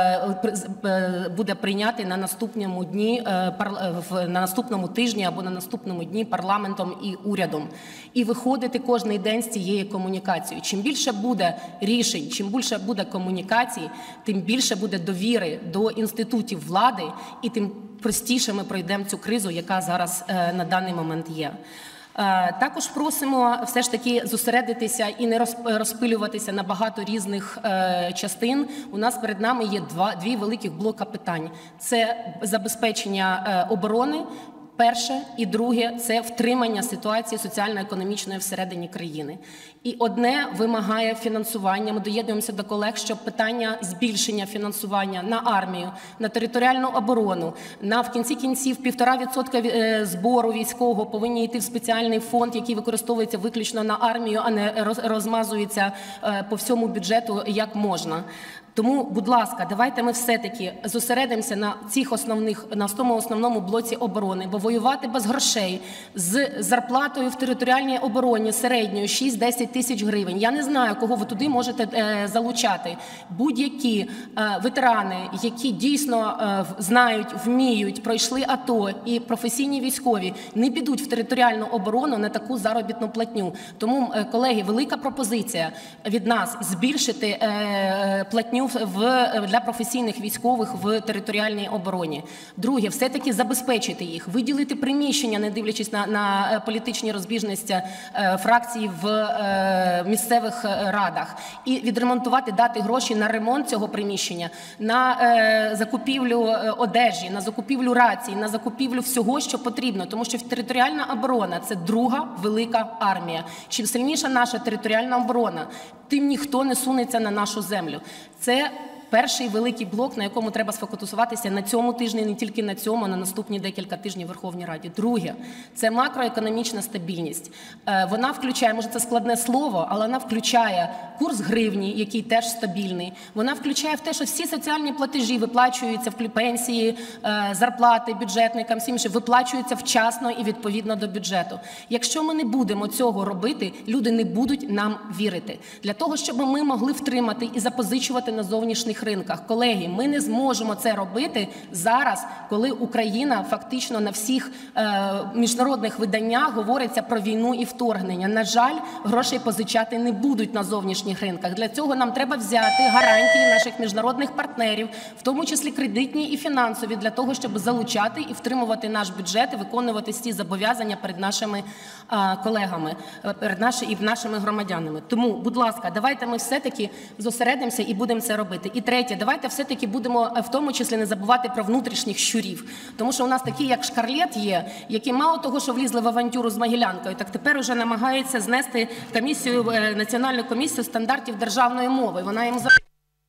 буде прийняти на наступному дні, на наступному тижні або на наступному дні парламентом і урядом. І виходити кожний день з цією комунікацією. Чим більше буде рішень, чим більше буде комунікацій, тим більше буде довіри до інститутів влади, і тим простіше ми пройдемо цю кризу, яка зараз на даний момент є. Також просимо все ж таки зосередитися і не розпилюватися на багато різних частин. У нас перед нами є дві великих блока питань. Це забезпечення оборони, перше, і друге – це втримання ситуації соціально-економічної всередині країни. І одне вимагає фінансування. Ми доєднуємося до колег, що питання збільшення фінансування на армію, на територіальну оборону, на в кінці кінців 1,5% збору військового повинні йти в спеціальний фонд, який використовується виключно на армію, а не розмазується по всьому бюджету як можна. Тому, будь ласка, давайте ми все-таки зосередимося на тому основному блоці оборони, бо воювати без грошей з зарплатою в територіальній обороні середньою 6-10 тисяч гривень. Я не знаю, кого ви туди можете залучати. Будь-які ветерани, які дійсно знають, вміють, пройшли АТО і професійні військові, не підуть в територіальну оборону на таку заробітну платню. Тому, колеги, велика пропозиція від нас збільшити платню для професійних військових в територіальній обороні. Друге, все-таки забезпечити їх, виділити приміщення, не дивлячись на політичні розбіжності фракцій в місцевих радах, і відремонтувати, дати гроші на ремонт цього приміщення, на закупівлю одежі, на закупівлю рацій, на закупівлю всього, що потрібно, тому що територіальна оборона – це друга велика армія. Чим сильніша наша територіальна оборона, тим ніхто не сунеться на нашу землю. Це перший великий блок, на якому треба сфокусуватися на цьому тижні, не тільки на цьому, а на наступні декілька тижнів в Верховній Раді. Друге – це макроекономічна стабільність. Вона включає, може це складне слово, але вона включає курс гривні, який теж стабільний. Вона включає в те, що всі соціальні платежі виплачуються, пенсії, зарплати бюджетникам, всім іншим, виплачуються вчасно і відповідно до бюджету. Якщо ми не будемо цього робити, люди не будуть нам вірити. Для того, щоб ми могли втримати і запозичувати на зовнішніх ринках. Колеги, ми не зможемо це робити зараз, коли Україна фактично на всіх міжнародних виданнях говориться про війну і вторгнення. На жаль, грошей позичати не будуть на зовнішніх ринках. Для цього нам треба взяти гарантії наших міжнародних партнерів, в тому числі кредитні і фінансові, для того, щоб залучати і втримувати наш бюджет і виконувати ці зобов'язання перед нашими колегами, перед нашими громадянами. Тому, будь ласка, давайте ми все-таки зосередимося і будемо це робити. І третє, давайте все-таки будемо в тому числі не забувати про внутрішніх щурів. Тому що у нас такі, як Шкарлет є, які мало того, що влізли в авантюру з Могилянкою, так тепер уже намагаються знести Національну комісію стандартів державної мови. Вона їм за...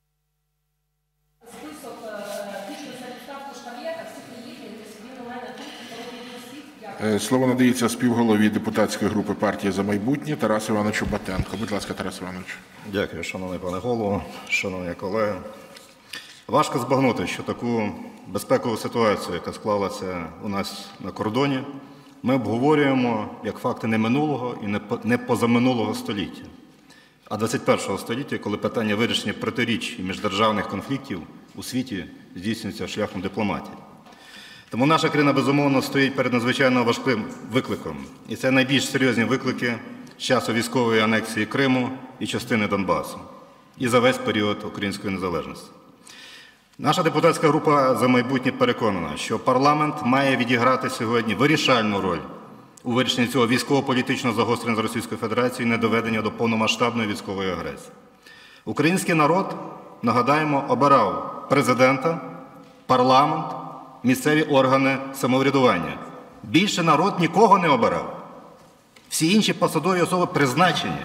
Слово надається співголові депутатської групи «Партія «За майбутнє» Тарасу Івановичу Батенку. Будь ласка, Тарас Іванович. Дякую, шановний пане голово, шановні колеги. Важко збагнути, що таку безпекову ситуацію, яка склалася у нас на кордоні, ми обговорюємо як факти не минулого і не позаминулого століття, а 21-го століття, коли питання вирішення протиріч і міждержавних конфліктів у світі здійснюється шляхом дипломатії. Тому наша країна, безумовно, стоїть перед надзвичайно важким викликом. І це найбільш серйозні виклики з часу військової анексії Криму і частини Донбасу. І за весь період української незалежності. Наша депутатська група «За майбутнє» переконана, що парламент має відіграти сьогодні вирішальну роль у вирішенні цього військово-політичного загострення з Російською Федерацією і недоведення до повномасштабної військової агресії. Український народ, нагадаємо, обирав президента, парламент, місцеві органи самоврядування. Більше народ нікого не обирав. Всі інші посадові особи призначені.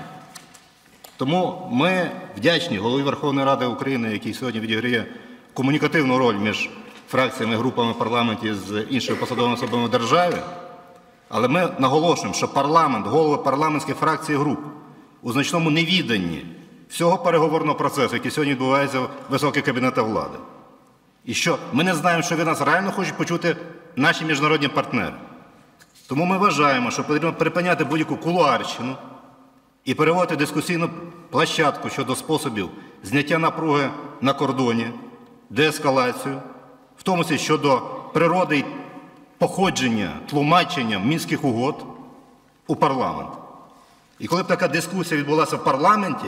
Тому ми вдячні Голові Верховної Ради України, який сьогодні відіграє комунікативну роль між фракціями і групами в парламенті з іншими посадовими особами в державі. Але ми наголошуємо, що парламент, голови парламентських фракцій і груп у значному невіданні всього переговорного процесу, який сьогодні відбувається в високих кабінетах влади. І що ми не знаємо, що від нас реально хочуть почути наші міжнародні партнери. Тому ми вважаємо, що потрібно припиняти будь-яку кулуарщину і переводити дискусійну площадку щодо способів зняття напруги на кордоні, деескалацію, в тому числі щодо природи і походження, тлумачення Мінських угод у парламент. І коли б така дискусія відбулася в парламенті,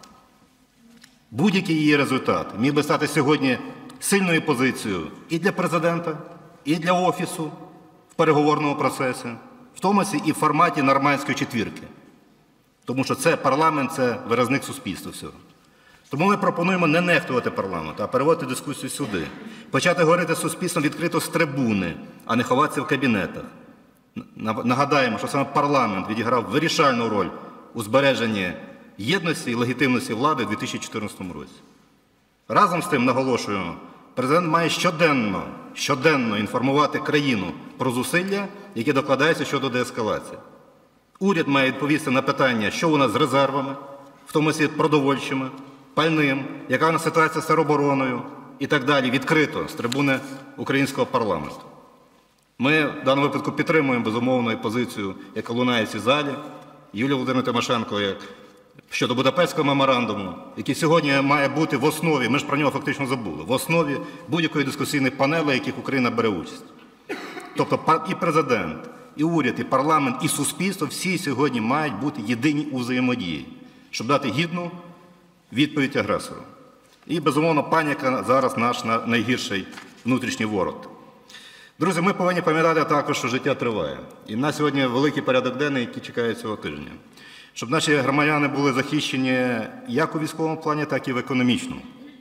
будь-який її результат міг би стати сьогодні сильною позицією і для президента, і для Офісу в переговорному процесі, в тому числі і в форматі нормандської четвірки. Тому що це парламент, це виразник суспільства всього. Тому ми пропонуємо не нехтувати парламент, а переводити дискусію сюди. Почати говорити з суспільством відкрито з трибуни, а не ховатися в кабінетах. Нагадаємо, що саме парламент відіграв вирішальну роль у збереженні єдності і легітимності влади у 2014 році. Разом з тим, наголошую, президент має щоденно інформувати країну про зусилля, які докладаються щодо деескалації. Уряд має відповісти на питання, що у нас з резервами, в тому числі продовольчими, пальним, яка у нас ситуація з теробороною і так далі, відкрито з трибуни українського парламенту. Ми в даному випадку підтримуємо, безумовно, і позицію, яка лунає в цій залі, Юлії Володимирівни Тимошенко, щодо Будапештського меморандуму, який сьогодні має бути в основі, ми ж про нього фактично забули, в основі будь-якої дискусійної панелі, в яких Україна бере участь. Тобто і президент, і уряд, і парламент, і суспільство всі сьогодні мають бути єдині у взаємодії, щоб дати гідну відповідь агресору. І, безумовно, паніка зараз наш найгірший внутрішній ворог. Друзі, ми повинні пам'ятати також, що життя триває. І в нас сьогодні великий порядок денний, який чекає цього тижня. Щоб наші громадяни були захищені як у військовому плані, так і в економічному.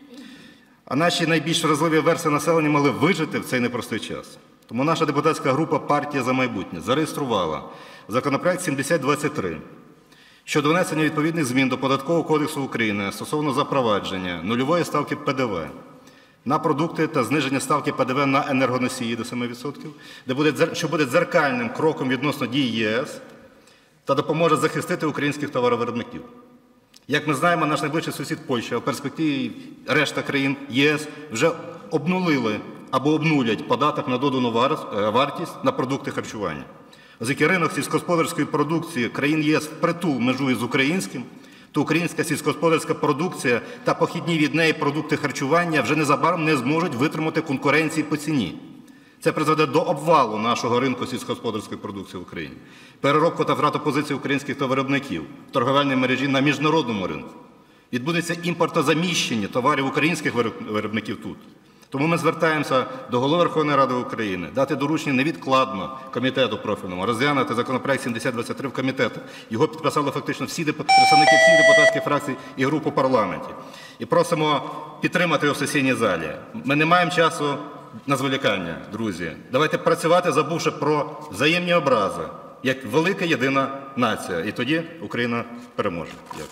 А наші найбільш вразливі верстви населення могли вижити в цей непростий час. Тому наша депутатська група «Партія за майбутнє» зареєструвала законопроект 7023 щодо внесення відповідних змін до Податкового кодексу України стосовно запровадження нульової ставки ПДВ на продукти та зниження ставки ПДВ на енергоносії до 7%, що буде дзеркальним кроком відносно дій ЄС та допоможе захистити українських товаровиробників. Як ми знаємо, наш найближчий сусід Польща, а в перспективі решта країн ЄС вже обнулили або обнулять податок на додану вартість на продукти харчування. Оскільки ринок сільськогосподарської продукції країн ЄС впритул межує з українським, то українська сільськогосподарська продукція та похідні від неї продукти харчування вже незабаром не зможуть витримати конкуренції по ціні. Це призведе до обвалу нашого ринку сільськогосподарської продукції в Україні, переробку та втрату позицій українських товаровиробників в торговельній мережі на міжнародному ринку. Відбудеться імпортозаміщення товарів українських виробників тут. Тому ми звертаємося до Голови Верховної Ради України дати доручення невідкладно комітету профільному розглянути законопроект 7023 в комітетах. Його підписали фактично представники всіх депутатських фракцій і груп у парламенті. І просимо підтримати його в сесійній залі. Ми не маємо часу на зволікання, друзі. Давайте працювати, забувши про взаємні образи, як велика єдина нація. І тоді Україна переможе. Дякую.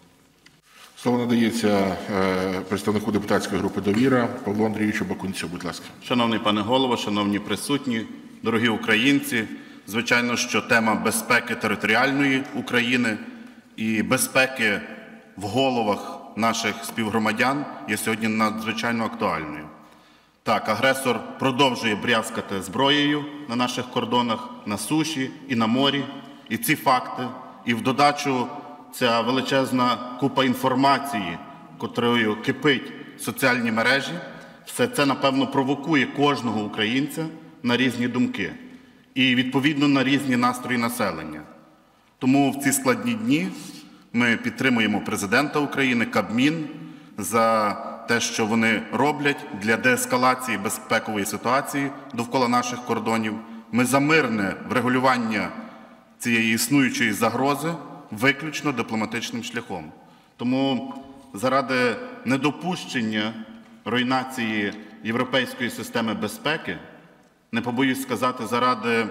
Слово надається представнику депутатської групи «Довіра» Павлу Андрійовичу Бакунцю. Будь ласка. Шановний пане голово, шановні присутні, дорогі українці, звичайно, що тема безпеки територіальної України і безпеки в головах наших співгромадян є сьогодні надзвичайно актуальною. Так, агресор продовжує брязкати зброєю на наших кордонах, на суші і на морі. І ці факти, і в додачу ця величезна купа інформації, котрою кипить соціальні мережі, все це, напевно, провокує кожного українця на різні думки і, відповідно, на різні настрої населення. Тому в ці складні дні ми підтримуємо президента України, Кабмін за те, що вони роблять для деескалації безпекової ситуації довкола наших кордонів. Ми за мирне врегулювання цієї існуючої загрози виключно дипломатичним шляхом. Тому заради недопущення руйнації європейської системи безпеки, не побоюсь сказати, заради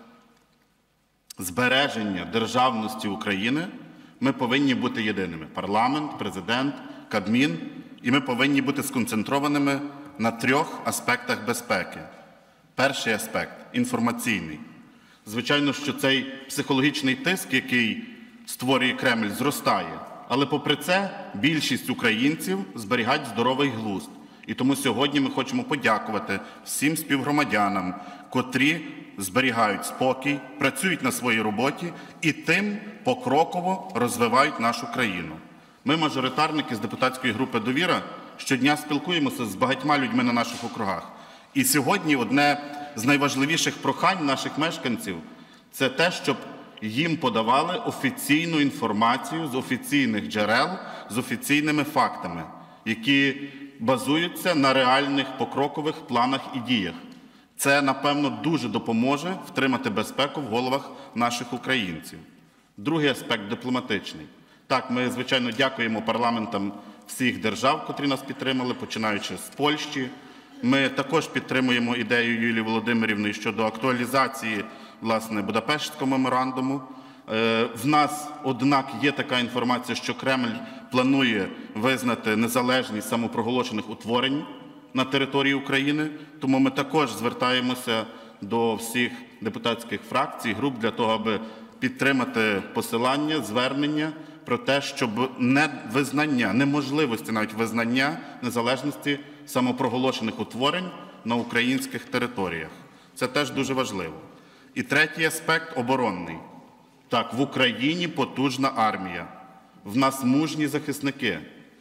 збереження державності України, ми повинні бути єдиними. Парламент, президент, Кабмін. І ми повинні бути сконцентрованими на 3 аспектах безпеки. Перший аспект – інформаційний. Звичайно, що цей психологічний тиск, який створює Кремль, зростає. Але попри це, більшість українців зберігають здоровий глузд. І тому сьогодні ми хочемо подякувати всім співгромадянам, котрі зберігають спокій, працюють на своїй роботі і тим покроково розвивають нашу країну. Ми, мажоритарники з депутатської групи «Довіра», щодня спілкуємося з багатьма людьми на наших округах. І сьогодні одне з найважливіших прохань наших мешканців – це те, щоб їм подавали офіційну інформацію з офіційних джерел, з офіційними фактами, які базуються на реальних покрокових планах і діях. Це, напевно, дуже допоможе втримати безпеку в головах наших українців. Другий аспект – дипломатичний. Так, ми, звичайно, дякуємо парламентам всіх держав, котрі нас підтримали, починаючи з Польщі. Ми також підтримуємо ідею Юлії Володимирівни щодо актуалізації, власне, Будапештського меморандуму. В нас, однак, є така інформація, що Кремль планує визнати незалежність самопроголошених утворень на території України, тому ми також звертаємося до всіх депутатських фракцій, груп для того, аби підтримати посилання, звернення про те, щоб невизнання, неможливості навіть визнання незалежності самопроголошених утворень на українських територіях. Це теж дуже важливо. І третій аспект – оборонний. Так, в Україні потужна армія, в нас мужні захисники,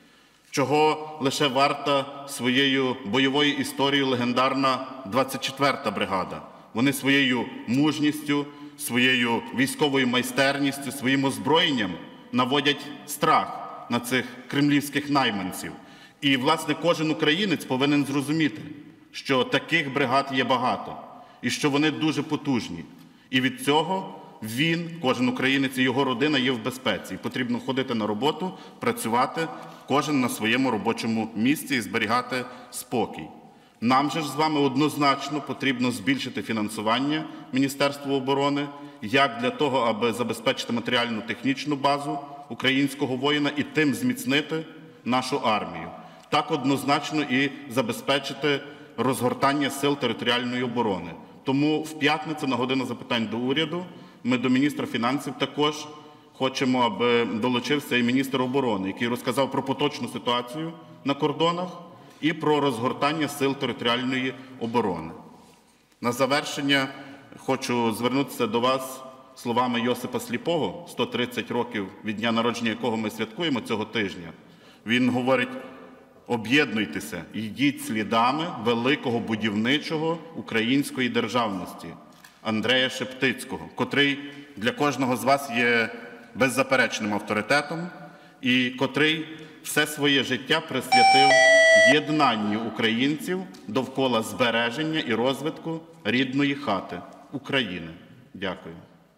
чого лише варта своєю бойовою історією легендарна 24-та бригада. Вони своєю мужністю, своєю військовою майстерністю, своїм озброєнням наводять страх на цих кремлівських найманців. І, власне, кожен українець повинен зрозуміти, що таких бригад є багато і що вони дуже потужні. І від цього він, кожен українець і його родина є в безпеці. І потрібно ходити на роботу, працювати, кожен на своєму робочому місці і зберігати спокій. Нам же ж з вами однозначно потрібно збільшити фінансування Міністерства оборони, як для того, аби забезпечити матеріально-технічну базу українського воїна і тим зміцнити нашу армію. Так однозначно і забезпечити розгортання сил територіальної оборони. Тому в п'ятницю на «Годину запитань до уряду» ми до міністра фінансів також хочемо, аби долучився і міністр оборони, який розказав про поточну ситуацію на кордонах і про розгортання сил територіальної оборони. На завершення хочу звернутися до вас словами Йосипа Сліпого, 130 років від дня народження якого ми святкуємо цього тижня. Він говорить: об'єднуйтеся, йдіть слідами великого будівничого української державності Андрея Шептицького, котрий для кожного з вас є беззаперечним авторитетом і котрий все своє життя присвятив єднанню українців довкола збереження і розвитку рідної хати України. Дякую.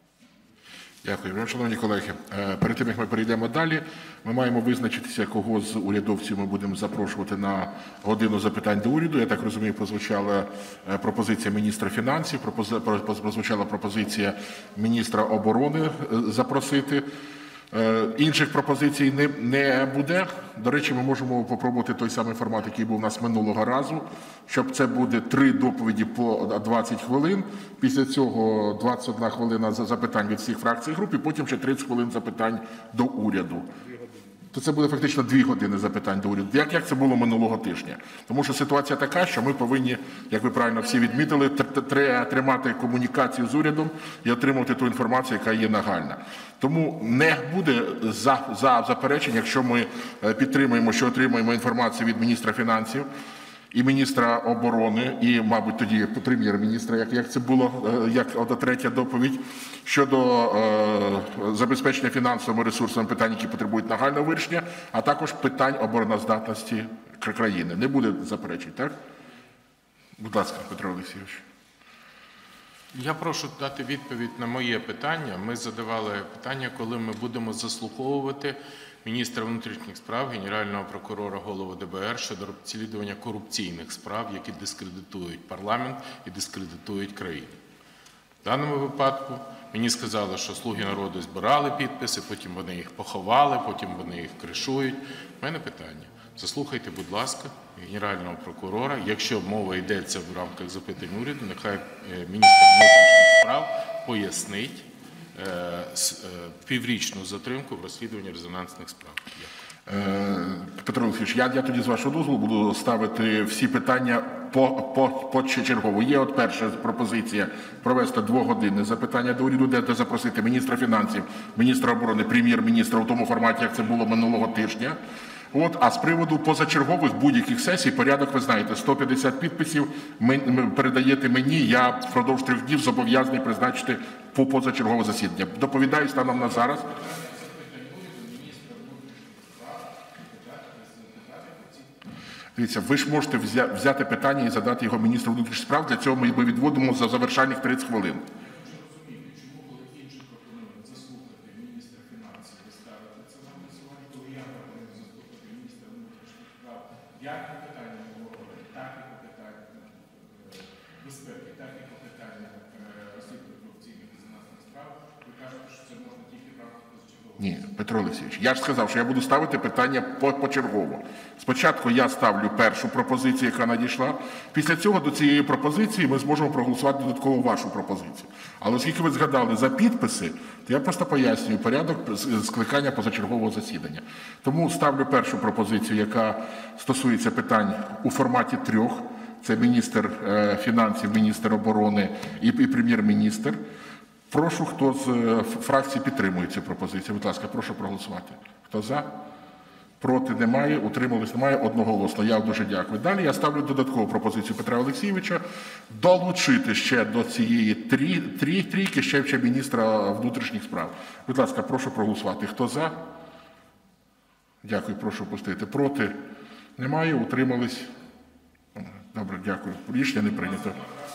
Дякую. Шановні колеги, перед тим, як ми перейдемо далі, ми маємо визначитися, кого з урядовців ми будемо запрошувати на «Годину запитань до уряду». Я так розумію, прозвучала пропозиція міністра фінансів, прозвучала пропозиція міністра оборони запросити. Інших пропозицій не буде. До речі, ми можемо попробувати той самий формат, який був у нас минулого разу, щоб це буде 3 доповіді по 20 хвилин. Після цього 21 хвилина запитань від всіх фракцій і груп, і потім ще 30 хвилин запитань до уряду. То це буде фактично 2 години запитань до уряду, як це було минулого тижня. Тому що ситуація така, що ми повинні, як ви правильно всі відмітили, тримати комунікацію з урядом і отримувати ту інформацію, яка є нагальна. Тому не буде заперечень, якщо ми підтримуємо, що отримуємо інформацію від міністра фінансів і міністра оборони, і, мабуть, тоді прем'єр-міністра, як це було, як третя доповідь, щодо забезпечення фінансовими ресурсами питань, які потребують нагального вирішення, а також питань обороноздатності країни. Не буде заперечень, так? Будь ласка, Петро Олексійович. Я прошу дати відповідь на моє питання. Ми задавали питання, коли ми будемо заслуховувати міністра внутрішніх справ, Генерального прокурора, голову ДБР щодо розслідування корупційних справ, які дискредитують парламент і дискредитують країну. В даному випадку мені сказали, що «Слуги народу» збирали підписи, потім вони їх поховали, потім вони їх кришують. У мене питання. Заслухайте, будь ласка, Генерального прокурора. Якщо мова йдеться в рамках запитань уряду, нехай міністр внутрішніх справ пояснить піврічну затримку в розслідуванні резонансних справ. Петро Олексійович, я тоді, з вашого дозволу, буду ставити всі питання почергово. Є перша пропозиція провести 2-годинне запитання до уряду, де запросити міністра фінансів, міністра оборони, прем'єр-міністра у тому форматі, як це було минулого тижня. А з приводу позачергових будь-яких сесій, порядок ви знаєте, 150 підписів передаєте мені, я впродовж 3 днів зобов'язаний призначити по позачергове засідання. Доповідаю станом на зараз. Дивіться, ви ж можете взяти питання і задати його міністру внутрішніх справ. Для цього ми відводимо за завершальних 30 хвилин. Як по питанням оборони, так і по питанням безпеки, так і по питанням розслідування корупційних і резонансних справ, ви кажете, що це можна тільки в рамках позачергового. Ні, Петро Олексійович, я ж сказав, що я буду ставити питання почергово. Спочатку я ставлю першу пропозицію, яка надійшла. Після цього до цієї пропозиції ми зможемо проголосувати додатково вашу пропозицію. Але оскільки ви згадали за підписи, то я просто пояснюю порядок скликання позачергового засідання. Тому ставлю першу пропозицію, яка стосується питань у форматі 3. Це міністр фінансів, міністр оборони і прем'єр-міністр. Прошу, хто з фракцій підтримує цю пропозицію. Будь ласка, прошу проголосувати. Хто за? Проти немає, утримались немає, одноголосно. Я дуже дякую. Далі я ставлю додаткову пропозицію Петра Олексійовича долучити ще до цієї трійки ще міністра внутрішніх справ. Будь ласка, прошу проголосувати. Хто за? Дякую, прошу пустити. Проти немає, утримались. Добре, дякую. Рішення не прийнято.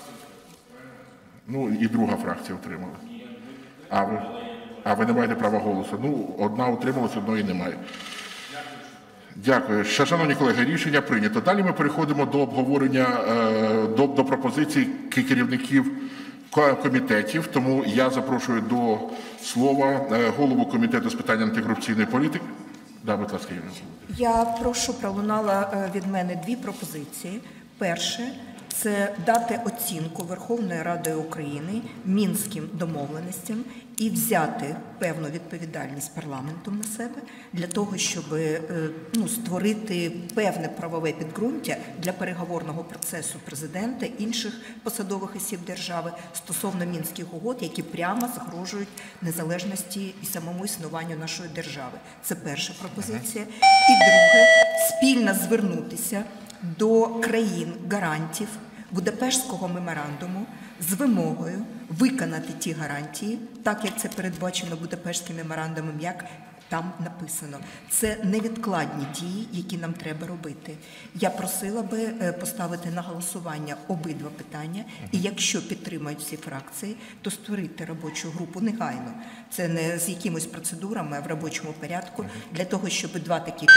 Ну, і друга фракція утримала. Ви не маєте права голосу. Ну, одна утрималась, одної немає. Дякую. Шановні колеги, рішення прийнято. Далі ми переходимо до обговорення, до пропозицій керівників комітетів. Тому я запрошую до слова голову Комітету з питань антикорупційної політики. Да, будь ласка, Юрій. Я прошу, пролунала від мене 2 пропозиції. Перше – це дати оцінку Верховної Ради України Мінським домовленостям і взяти певну відповідальність парламентом на себе для того, щоб створити певне правове підґрунтя для переговорного процесу президента, інших посадових осіб держави стосовно Мінських угод, які прямо загрожують незалежності і самому існуванню нашої держави. Це перша пропозиція. І друге – спільно звернутися до країн-гарантів Будапештського меморандуму з вимогою виконати ті гарантії, так як це передбачено Будапештським меморандумом, як там написано. Це невідкладні дії, які нам треба робити. Я просила би поставити на голосування обидва питання, і якщо підтримають всі фракції, то створити робочу групу негайно. Це не з якимись процедурами, а в робочому порядку, для того, щоб 2 такі...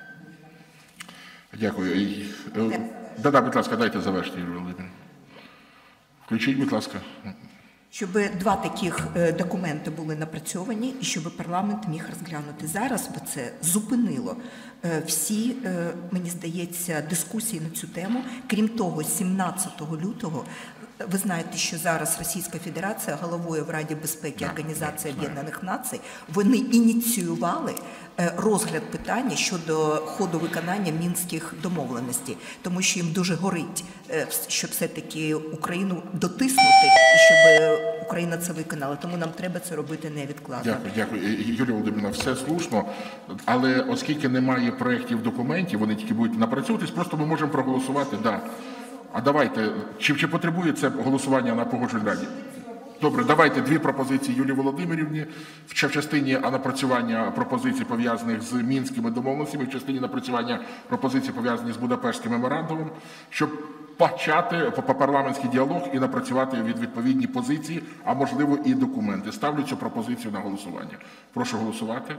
Дякую. Да, будь ласка, дайте завершити, Юрій Володимирович. Включіть, будь ласка. Щоб 2 таких документи були напрацьовані і щоб парламент міг розглянути. Зараз би це зупинило всі, мені здається, дискусії на цю тему. Крім того, 17 лютого, ви знаєте, що зараз Російська Федерація головою в Раді безпеки Організації Об'єднаних Націй, вони ініціювали розгляд питання щодо ходу виконання Мінських домовленостей, тому що їм дуже горить, щоб все-таки Україну дотиснути і щоб Україна це виконала. Тому нам треба це робити невідкладно. Дякую. Юлія Володимирівна, все слушно, але оскільки немає проєктів документів, вони тільки будуть напрацьовуватись, просто ми можемо проголосувати. Да. А давайте, чи потребує це голосування на Погоджувальній раді? Добре, давайте 2 пропозиції Юлії Володимирівні в частині напрацювання пропозицій, пов'язаних з Мінськими домовленостями, в частині напрацювання пропозицій, пов'язаних з Будапештським меморандумом, щоб почати парламентський діалог і напрацювати відповідні позиції, а можливо і документи. Ставлю цю пропозицію на голосування. Прошу голосувати.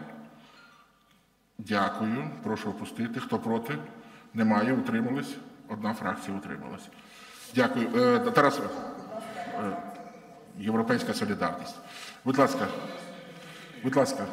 Дякую. Прошу опустити. Хто проти? Немає. Утримались? Одна фракція утрималась. Дякую. Тарас, Європейська солідарність. Будь ласка. Будь ласка.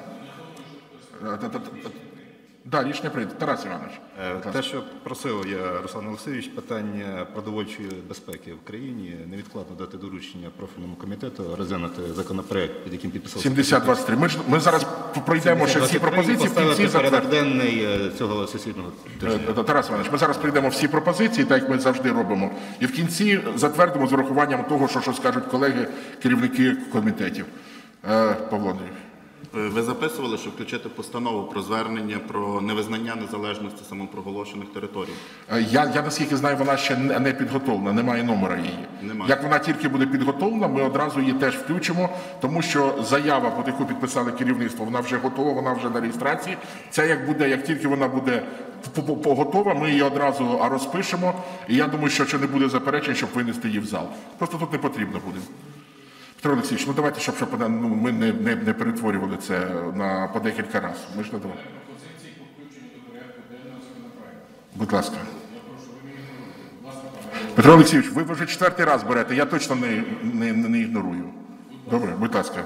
Да, рішення прийнято. Тарас Іванович. Те, що просив я, Руслан Олексійович, питання продовольчої безпеки в країні, невідкладно дати доручення профільному комітету розглянути законопроект, під яким підписався. 7023. Ми зараз пройдемо ще всі пропозиції. Поставити порядок денний цього сесійного тижня. Тарас Іванович, ми зараз пройдемо всі пропозиції, так як ми завжди робимо. І в кінці затвердимо з урахуванням того, що скажуть колеги, керівники комітетів. Павло Андрійович. Ви записували, що включити постанову про звернення про невизнання незалежності самопроголошених територій? Я наскільки знаю, вона ще не підготовлена, немає номера її. Немає. Як вона тільки буде підготовлена, ми одразу її теж включимо, тому що заява, під яку підписали керівництво, вона вже готова, вона вже на реєстрації. Це як тільки вона буде готова, ми її одразу розпишемо. І я думаю, що не буде заперечень, щоб винести її в зал. Просто тут не потрібно буде. Петро Олексійович, давайте, щоб ми не перетворювали це по декілька разів. Ми ж не давали. Будь ласка. Петро Олексійович, ви вже 4-й раз берете, я точно не ігнорую. Добре, будь ласка.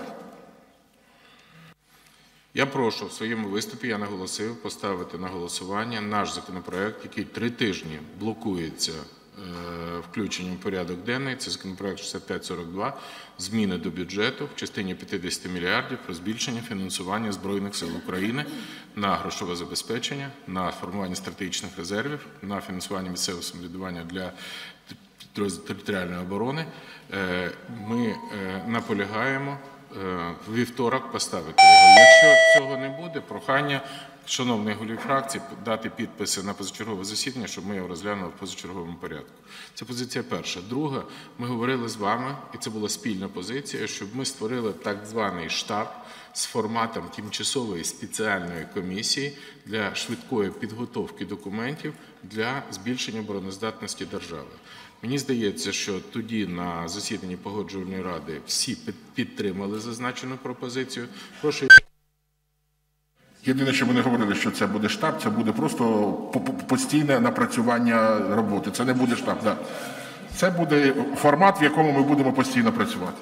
Я прошу в своєму виступі, я наголосив, поставити на голосування наш законопроект, який 3 тижні блокується включенням в порядок денний. Це законопроект 6542, зміни до бюджету в частині 50 мільярдів про збільшення фінансування Збройних сил України на грошове забезпечення, на формування стратегічних резервів, на фінансування місцевого самоврядування для територіальної оборони. Ми наполягаємо в вівторок поставити його. Якщо цього не буде, прохання шановних голів фракцій дати підписи на позачергове засідання, щоб ми його розглянули в позачерговому порядку. Це позиція перша. Друга, ми говорили з вами, і це була спільна позиція, щоб ми створили так званий штаб з форматом тимчасової спеціальної комісії для швидкої підготовки документів для збільшення обороноздатності держави. Мені здається, що тоді на засіданні Погоджувальної ради всі підтримали зазначену пропозицію. Прошу. Єдине, що ми не говорили, що це буде штаб, це буде просто постійне напрацювання роботи. Це не буде штаб, так. Це буде формат, в якому ми будемо постійно працювати.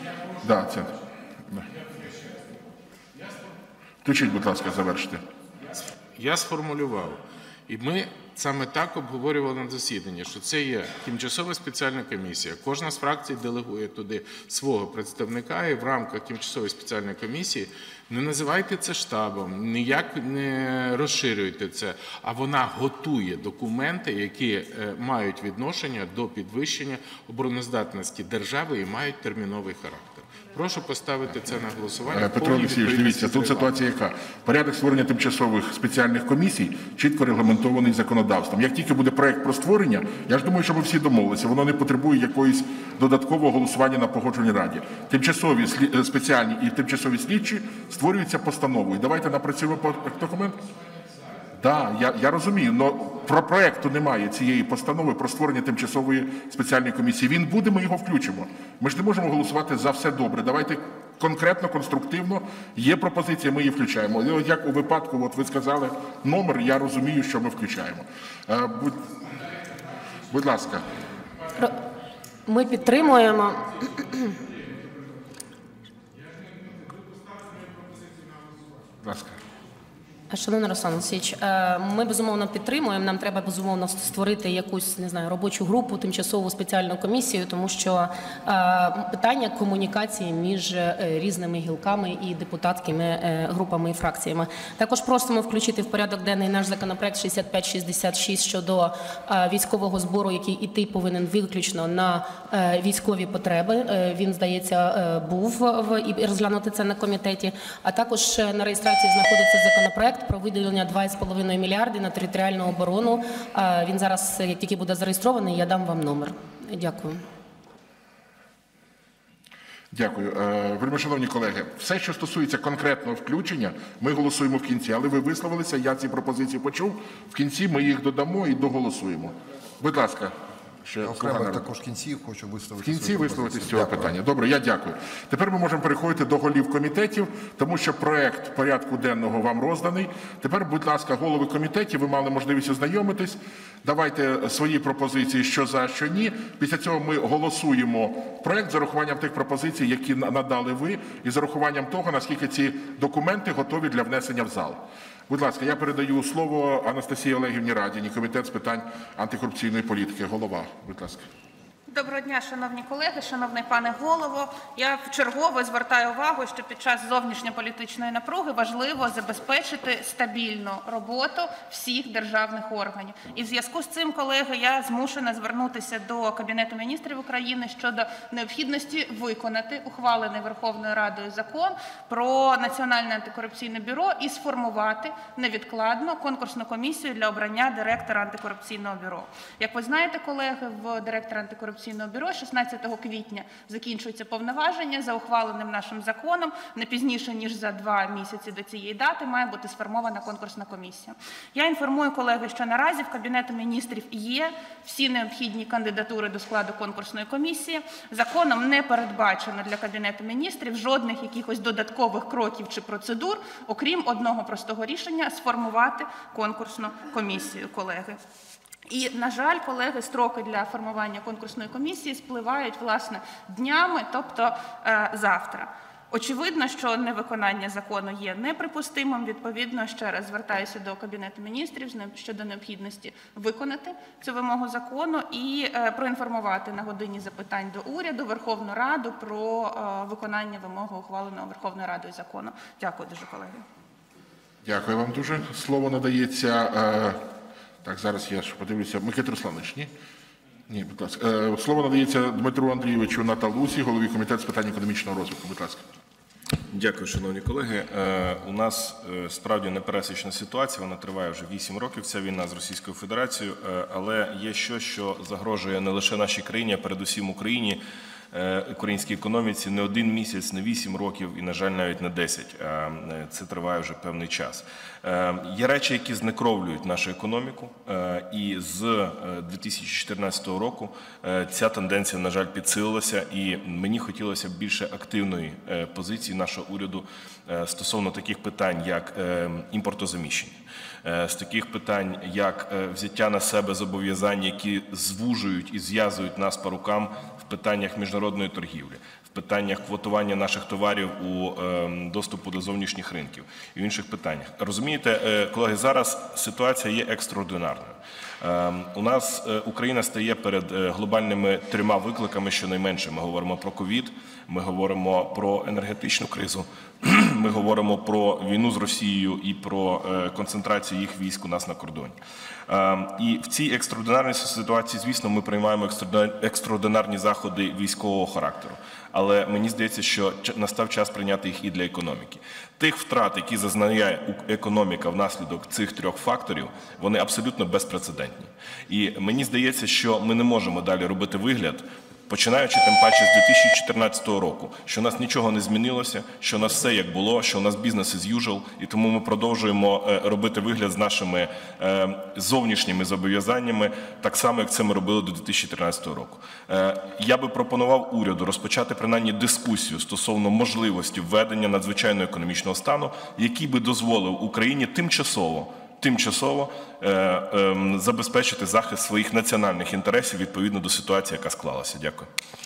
Включіть, будь ласка, завершити. Я сформулював. І ми саме так обговорювали на засіданні, що це є тимчасова спеціальна комісія. Кожна з фракцій делегує туди свого представника, і в рамках тимчасової спеціальної комісії не називайте це штабом, ніяк не розширюйте це, а вона готує документи, які мають відношення до підвищення обороноздатності держави і мають терміновий характер. Прошу поставити це на голосування. Петро Олексійович, дивіться, тут ситуація яка? Порядок створення тимчасових спеціальних комісій чітко регламентований законодавством. Як тільки буде проект про створення, я ж думаю, що ми всі домовилися, воно не потребує якоїсь додаткового голосування на Погоджувальній раді. Тимчасові спеціальні і тимчасові слідчі створюються постановою. Давайте напрацюємо документ. Так, я розумію, але про проєкту немає цієї постанови про створення тимчасової спеціальної комісії. Він буде, ми його включимо. Ми ж не можемо голосувати за все добре. Давайте конкретно, конструктивно. Є пропозиція, ми її включаємо. Як у випадку, от ви сказали номер, я розумію, що ми включаємо. Будь ласка. Ми підтримуємо. Будь ласка. Шановний Руслан Олексійович, ми, безумовно, підтримуємо. Нам треба, безумовно, створити якусь, не знаю, робочу групу, тимчасову спеціальну комісію, тому що питання комунікації між різними гілками і депутатськими групами і фракціями. Також просимо включити в порядок денний наш законопроект 6566 щодо військового збору, який іти повинен виключно на військові потреби. Він, здається, був і розглянути це на комітеті. А також на реєстрації знаходиться законопроект про виділення 2,5 мільярди на територіальну оборону. Він зараз, як тільки буде зареєстрований, я дам вам номер. Дякую. Дякую. Вельмишановні колеги, все, що стосується конкретного включення, ми голосуємо в кінці. Але ви висловилися, я ці пропозиції почув. В кінці ми їх додамо і доголосуємо. Будь ласка. Я окремо також в кінці хочу висловити. В кінці висловити з цього питання. Добре, я дякую. Тепер ми можемо переходити до голів комітетів, тому що проект порядку денного вам розданий. Тепер, будь ласка, голови комітетів, ви мали можливість ознайомитись. Давайте свої пропозиції, що за, що ні. Після цього ми голосуємо проект з урахуванням тих пропозицій, які надали ви, і з урахуванням того, наскільки ці документи готові для внесення в зал. Будь ласка, я передаю слово Анастасії Олегівні Радіній, Комітет з питань антикорупційної політики. Голова, будь ласка. Доброго дня, шановні колеги, шановний пане голово. Я вчергове звертаю увагу, що під час зовнішньополітичної напруги важливо забезпечити стабільну роботу всіх державних органів. І в зв'язку з цим, колеги, я змушена звернутися до Кабінету міністрів України щодо необхідності виконати ухвалений Верховною Радою закон про Національне антикорупційне бюро і сформувати невідкладно конкурсну комісію для обрання директора антикорупційного бюро. Як ви знаєте, колеги, в директора антикорупційного бюро 16 квітня закінчується повноваження. За ухваленим нашим законом не пізніше, ніж за 2 місяці до цієї дати має бути сформована конкурсна комісія. Я інформую, колеги, що наразі в Кабінету міністрів є всі необхідні кандидатури до складу конкурсної комісії. Законом не передбачено для Кабінету міністрів жодних якихось додаткових кроків чи процедур, окрім одного простого рішення – сформувати конкурсну комісію, колеги. І, на жаль, колеги, строки для формування конкурсної комісії спливають, власне, днями, тобто завтра. Очевидно, що невиконання закону є неприпустимим. Відповідно, ще раз звертаюся до Кабінету міністрів щодо необхідності виконати цю вимогу закону і проінформувати на годині запитань до уряду, Верховну Раду про виконання вимоги ухваленого Верховною Радою закону. Дякую дуже, колеги. Дякую вам дуже. Слово надається... Так, зараз я ж подивлюся. Микита Русланович, ні? Ні, будь ласка. Слово надається Дмитру Андрійовичу Наталусі, голові Комітету з питань економічного розвитку. Будь ласка. Дякую, шановні колеги. У нас справді непересічна ситуація, вона триває вже 8 років, ця війна з Російською Федерацією, але є щось, що загрожує не лише нашій країні, а передусім Україні, українській економіці не 1 місяць, не 8 років і, на жаль, навіть не 10. Це триває вже певний час. Є речі, які знекровлюють нашу економіку, і з 2014 року ця тенденція, на жаль, підсилилася, і мені хотілося б більше активної позиції нашого уряду стосовно таких питань, як імпортозаміщення, з таких питань, як взяття на себе зобов'язань, які звужують і зв'язують нас по рукам в питаннях міжнародної торгівлі, в питаннях квотування наших товарів у доступу до зовнішніх ринків і в інших питаннях. Розумієте, колеги, зараз ситуація є екстраординарною. У нас Україна стає перед глобальними 3 викликами щонайменше. Ми говоримо про ковід, ми говоримо про енергетичну кризу, ми говоримо про війну з Росією і про концентрацію їх військ у нас на кордоні. І в цій екстраординарній ситуації, звісно, ми приймаємо екстраординарні заходи військового характеру. Але мені здається, що настав час прийняти їх і для економіки. Тих втрат, які зазнає економіка внаслідок цих 3 факторів, вони абсолютно безпрецедентні. І мені здається, що ми не можемо далі робити вигляд, починаючи тим паче з 2014 року, що у нас нічого не змінилося, що у нас все як було, що у нас бізнес as usual, і тому ми продовжуємо робити вигляд з нашими зовнішніми зобов'язаннями, так само, як це ми робили до 2013 року. Я би пропонував уряду розпочати принаймні дискусію стосовно можливості введення надзвичайного економічного стану, який би дозволив Україні тимчасово забезпечити захист своїх національних інтересів відповідно до ситуації, яка склалася. Дякую.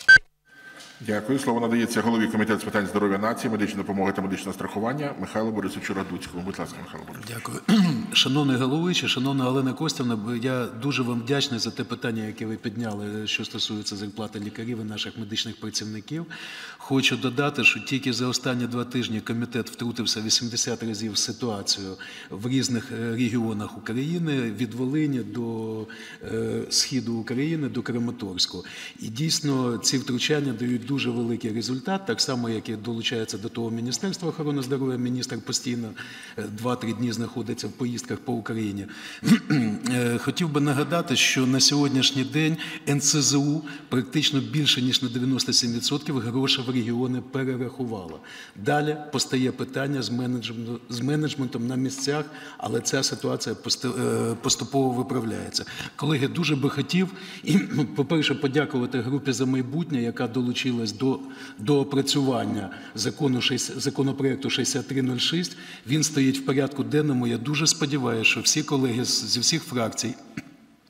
Дякую. Слово надається голові Комітету з питань здоров'я нації, медичної допомоги та медичного страхування Михайлу Борисовичу Радуцькому. Будь ласка, Михайло Борисович. Дякую. Шановний головуючий, шановна Олена Костівна, я дуже вам вдячний за те питання, яке ви підняли, що стосується зарплати лікарів і наших медичних працівників. Хочу додати, що тільки за останні 2 тижні комітет втрутився 80 разів в ситуацію в різних регіонах України, від Волині до східу України, до Краматорську. І дійсно ці втручання дають дуже великий результат, так само, як і долучається до того Міністерства охорони здоров'я, міністр постійно 2-3 дні знаходиться в поїздках по Україні. Хотів би нагадати, що на сьогоднішній день НСЗУ практично більше, ніж на 97% грошей в регіони перерахувало. Далі постає питання з менеджментом на місцях, але ця ситуація поступово виправляється. Колеги, дуже би хотів, по-перше, подякувати групі «За майбутнє», яка долучилась до опрацювання законопроекту 6306. Він стоїть в порядку денному. Я дуже сподіваюся, що всі колеги зі всіх фракцій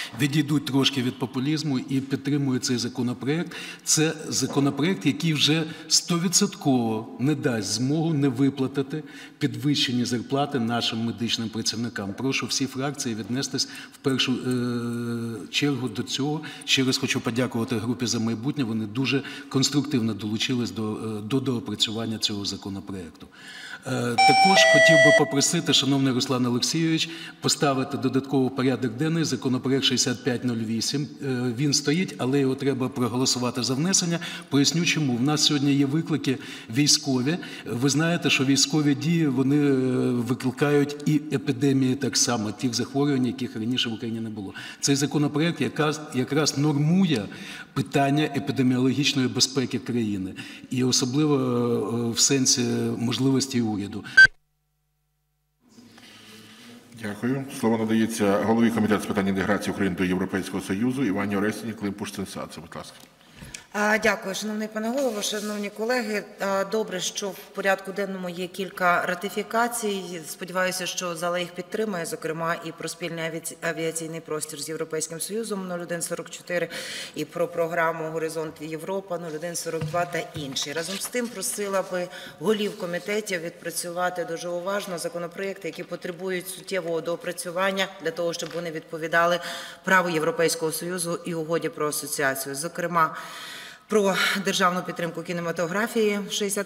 відійдуть трошки від популізму і підтримують цей законопроект. Це законопроект, який вже 100% не дасть змогу не виплатити підвищені зарплати нашим медичним працівникам. Прошу всі фракції віднестись в першу чергу до цього. Ще раз хочу подякувати групі «За майбутнє». Вони дуже конструктивно долучились до доопрацювання цього законопроекту. Також хотів би попросити, шановний Руслан Олексійович, поставити додатково порядок денний законопроект 6508. Він стоїть, але його треба проголосувати за внесення. Поясню чому. В нас сьогодні є виклики військові. Ви знаєте, що військові дії, вони викликають і епідемії так само, тих захворювань, яких раніше в Україні не було. Цей законопроект якраз нормує питання епідеміологічної безпеки країни. І особливо в сенсі можливості уряду. Дякую. Слово надається голові Комітету з питань інтеграції України до Європейського Союзу Івані Орестіні Климпуш-Цинцадзе. Будь ласка. Дякую, шановний пане голово, шановні колеги. Добре, що в порядку денному є кілька ратифікацій. Сподіваюся, що зала їх підтримає, зокрема і про спільний авіаційний простір з Європейським Союзом 0144, і про програму «Горизонт Європа» 0142 та інші. Разом з тим просила би голів комітетів відпрацювати дуже уважно законопроекти, які потребують суттєвого доопрацювання для того, щоб вони відповідали праву Європейського Союзу і угоді про асоціацію. Зокрема, про державну підтримку кінематографії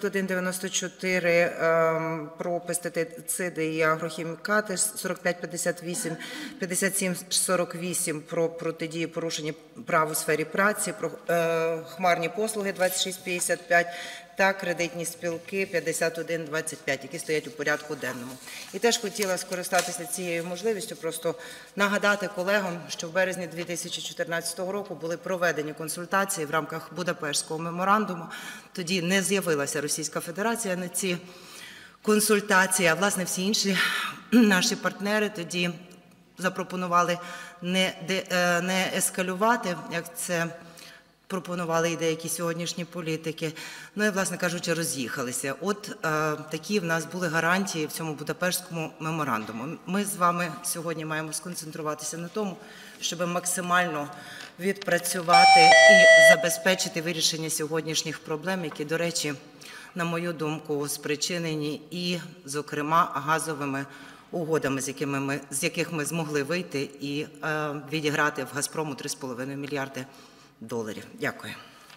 6194, про пестициди і агрохімікати 4558, 5748, про протидію порушення прав у сфері праці, про хмарні послуги 2655 та кредитні спілки 5125, які стоять у порядку денному. І теж хотіла скористатися цією можливістю, просто нагадати колегам, що в березні 2014 року були проведені консультації в рамках Будапештського меморандуму. Тоді не з'явилася Російська Федерація на ці консультації, а власне всі інші наші партнери тоді запропонували не ескалювати, як це пропонували і деякі сьогоднішні політики, ну і, власне кажучи, роз'їхалися. От такі в нас були гарантії в цьому Будапештському меморандуму. Ми з вами сьогодні маємо сконцентруватися на тому, щоб максимально відпрацювати і забезпечити вирішення сьогоднішніх проблем, які, до речі, на мою думку, спричинені і, зокрема, газовими угодами, з яких ми змогли вийти і відіграти в «Газпрому» 3,5 мільярди доларів. Дякую.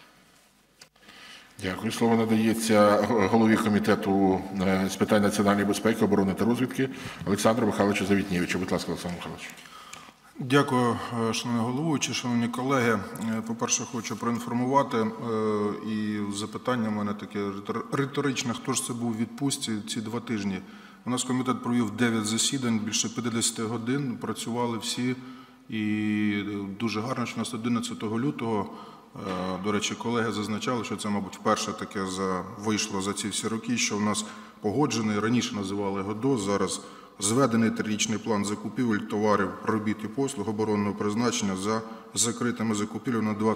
Дякую. Слово надається голові Комітету з питань національної безпеки, оборони та розвідки Олександру Михайловичу Завітневичу. Будь ласка, Олександр Михайлович. Дякую, шановний головуючий, шановні колеги. По-перше, хочу проінформувати, і запитання в мене таке риторичне, хто ж це був у відпустці ці 2 тижні. У нас комітет провів 9 засідань, більше 50 годин, працювали всі. І дуже гарно, що у нас 11 лютого, до речі, колеги зазначали, що це, мабуть, вперше таке вийшло за ці всі роки, що у нас погоджений, раніше називали ГОДО, зараз зведений трирічний план закупівель товарів, робіт і послуг оборонного призначення за закритими закупівлями на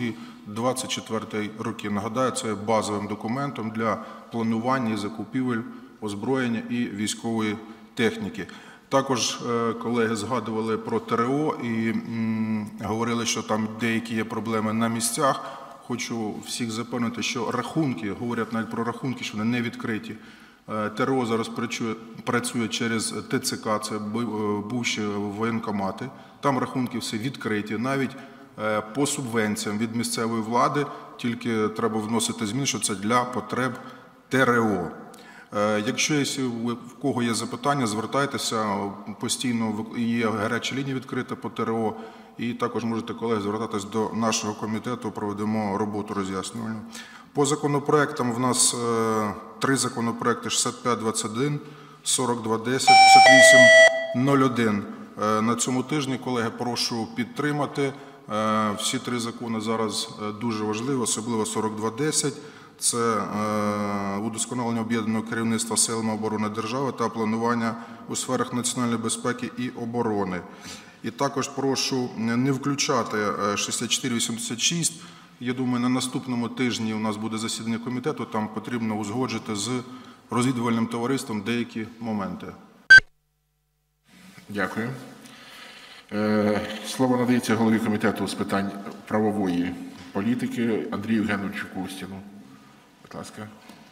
22-24 роки. Нагадаю, це є базовим документом для планування і закупівель озброєння і військової техніки. Також колеги згадували про ТРО і говорили, що там деякі є проблеми на місцях. Хочу всіх запевнити, що рахунки, говорять навіть про рахунки, що вони не відкриті. ТРО зараз працює через ТЦК, це бувші воєнкомати. Там рахунки всі відкриті, навіть по субвенціям від місцевої влади, тільки треба вносити зміни, що це для потреб ТРО. Якщо в кого є запитання, звертайтеся, постійно є гаряча лінія відкрита по ТРО, і також можете, колеги, звертатись до нашого комітету, проведемо роботу роз'яснювальну. По законопроектам в нас 3 законопроекти: 6521, 4210, 5801. На цьому тижні, колеги, прошу підтримати. Всі 3 закони зараз дуже важливі, особливо 4210. Це удосконалення об'єднаного керівництва силами оборони держави та планування у сферах національної безпеки і оборони. І також прошу не включати 6486. Я думаю, на наступному тижні у нас буде засідання комітету, там потрібно узгоджити з розвідувальним товариством деякі моменти. Дякую. Слово надається голові комітету з питань правової політики Андрію Євгеновичу Костіну. Будь ласка.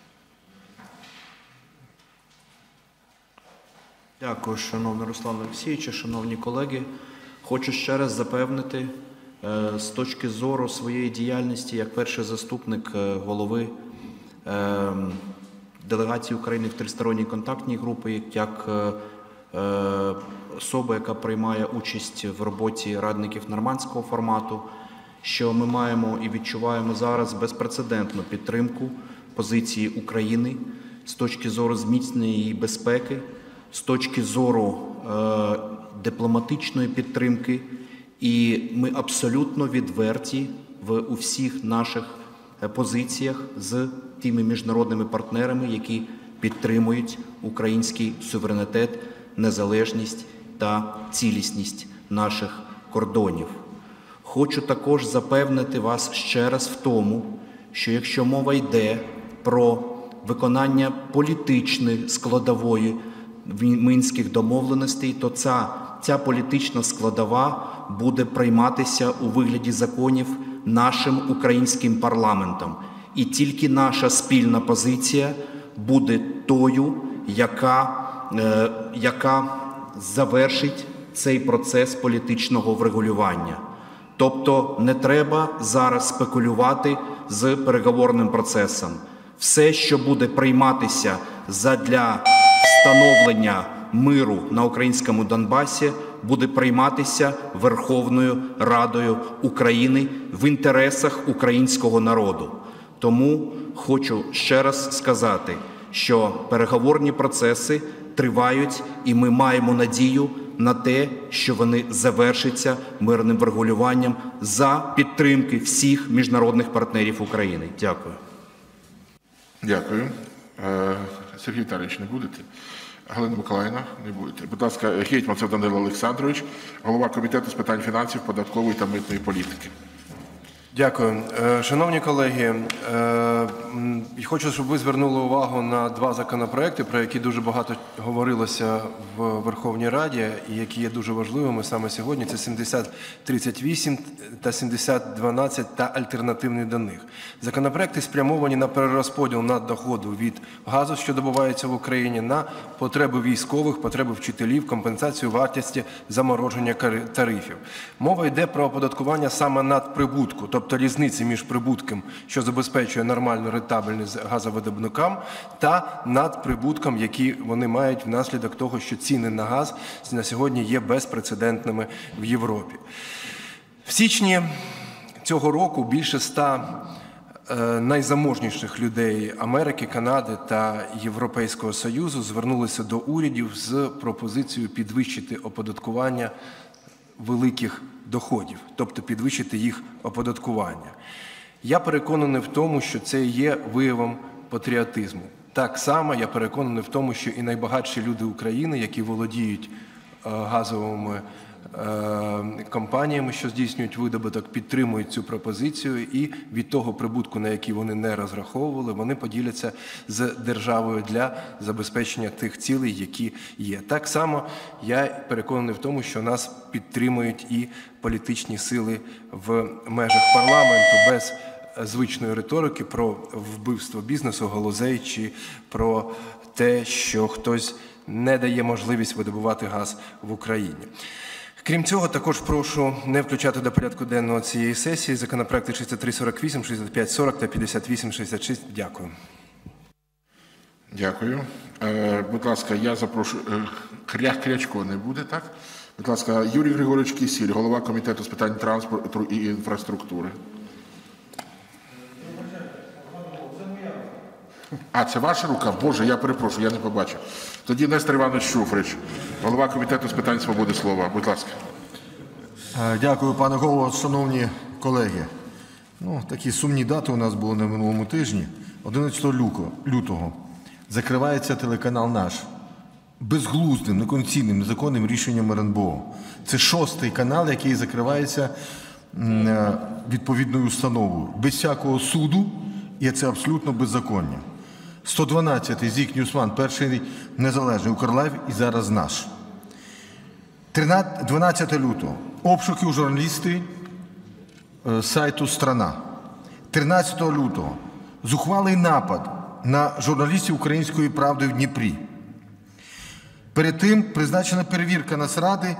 Дякую, шановний Руслан Олексійович, шановні колеги. Хочу ще раз запевнити, з точки зору своєї діяльності як перший заступник голови делегації України в тристоронній контактній групі, як особа, яка приймає участь в роботі радників нормандського формату, що ми маємо і відчуваємо зараз безпрецедентну підтримку позиції України з точки зору зміцнення її безпеки, з точки зору дипломатичної підтримки, і ми абсолютно відверті у всіх наших позиціях з тими міжнародними партнерами, які підтримують український суверенітет, незалежність та цілісність наших кордонів. Хочу також запевнити вас ще раз в тому, що якщо мова йде про виконання політичної складової Мінських домовленостей, то ця політична складова буде прийматися у вигляді законів нашим українським парламентом. І тільки наша спільна позиція буде тою, яка завершить цей процес політичного врегулювання. Тобто не треба зараз спекулювати з переговорним процесом. Все, що буде прийматися задля встановлення миру на українському Донбасі, буде прийматися Верховною Радою України в інтересах українського народу. Тому хочу ще раз сказати, що переговорні процеси тривають, і ми маємо надію на те, що вони завершаться мирним врегулюванням за підтримки всіх міжнародних партнерів України. Дякую. Дякую. Сергій Віталійович, не будете? Галина Миколаївна, не будете. Будь ласка, Гетьманцев Данило Олександрович, голова Комітету з питань фінансів, податкової та митної політики. Дякую. Шановні колеги, хочу, щоб ви звернули увагу на два законопроекти, про які дуже багато говорилося в Верховній Раді і які є дуже важливими саме сьогодні. Це 7038 та 7012 та альтернативні до них. Законопроекти спрямовані на перерозподіл наддоходу від газу, що добувається в Україні, на потреби військових, потреби вчителів, компенсацію вартості замороження тарифів. Мова йде про оподаткування саме надприбутку, тобто різниці між прибутком, що забезпечує нормальну рентабельність газовидобувникам, та надприбутком, які вони мають внаслідок того, що ціни на газ на сьогодні є безпрецедентними в Європі. В січні цього року більше 100 найзаможніших людей Америки, Канади та Європейського Союзу звернулися до урядів з пропозицією підвищити оподаткування великих доходів, тобто підвищити їх оподаткування. Я переконаний в тому, що це є виявом патріотизму. Так само я переконаний в тому, що і найбагатші люди України, які володіють газовими компаніями, що здійснюють видобуток, підтримують цю пропозицію, і від того прибутку, на який вони не розраховували, вони поділяться з державою для забезпечення тих цілей, які є. Так само я переконаний в тому, що нас підтримують і політичні сили в межах парламенту без звичної риторики про вбивство бізнесу, галузей чи про те, що хтось не дає можливість видобувати газ в Україні. Крім цього, також прошу не включати до порядку денного цієї сесії законопроекти 6348, 6540 та 5866. Дякую. Дякую. Будь ласка, я запрошую... Крячко не буде, так? Будь ласка, Юрій Григорович Кісіль, голова Комітету з питань транспорту і інфраструктури. А, це ваша рука? Боже, я перепрошую, я не побачив. Тоді Нестор Іванович Шуфрич, голова Комітету з питань свободи слова. Будь ласка. Дякую, пане голово. Шановні колеги, такі сумні дати у нас були на минулому тижні. 11 лютого закривається телеканал «Наш» безглуздим, неконституційним, незаконним рішенням РНБО. Це 6-й канал, який закривається відповідною установою. Без всякого суду, і це абсолютно беззаконня. 112-й ЗІК Ньюсван, перший незалежний, Укрлайв і зараз «Наш». 12 лютого. Обшуки у журналісти сайту «Страна». 13 лютого. Зухвалий напад на журналістів «Української правди» в Дніпрі. Перед тим призначена перевірка Нацради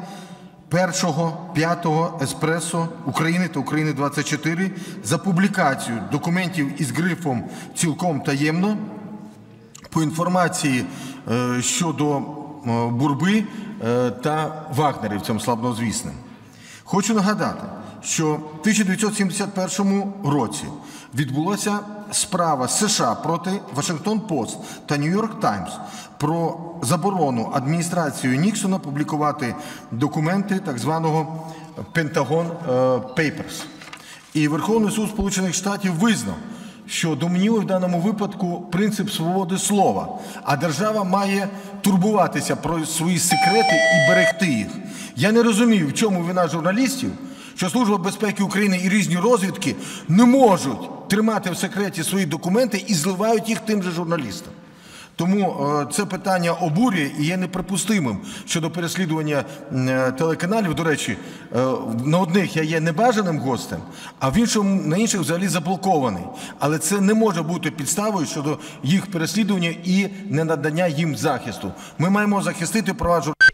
1-5 «Еспресо» України та «України-24» за публікацію документів із грифом «Цілком таємно» по інформації щодо Бурби та вагнерівцям славнозвісним. Хочу нагадати, що в 1971 році відбулася справа США проти Вашингтон-Пост та Нью-Йорк Таймс про заборону адміністрацією Ніксона публікувати документи так званого Pentagon Papers. І Верховний суд Сполучених Штатів визнав, що домінує в даному випадку принцип свободи слова, а держава має турбуватися про свої секрети і берегти їх. Я не розумію, в чому вина журналістів, що Служба безпеки України і різні розвідки не можуть тримати в секреті свої документи і зливають їх тим же журналістам. Тому це питання обурює і є неприпустимим щодо переслідування телеканалів. До речі, на одних я є небажаним гостем, а на інших взагалі заблокований. Але це не може бути підставою щодо їх переслідування і ненадання їм захисту. Ми маємо захистити права журналістів.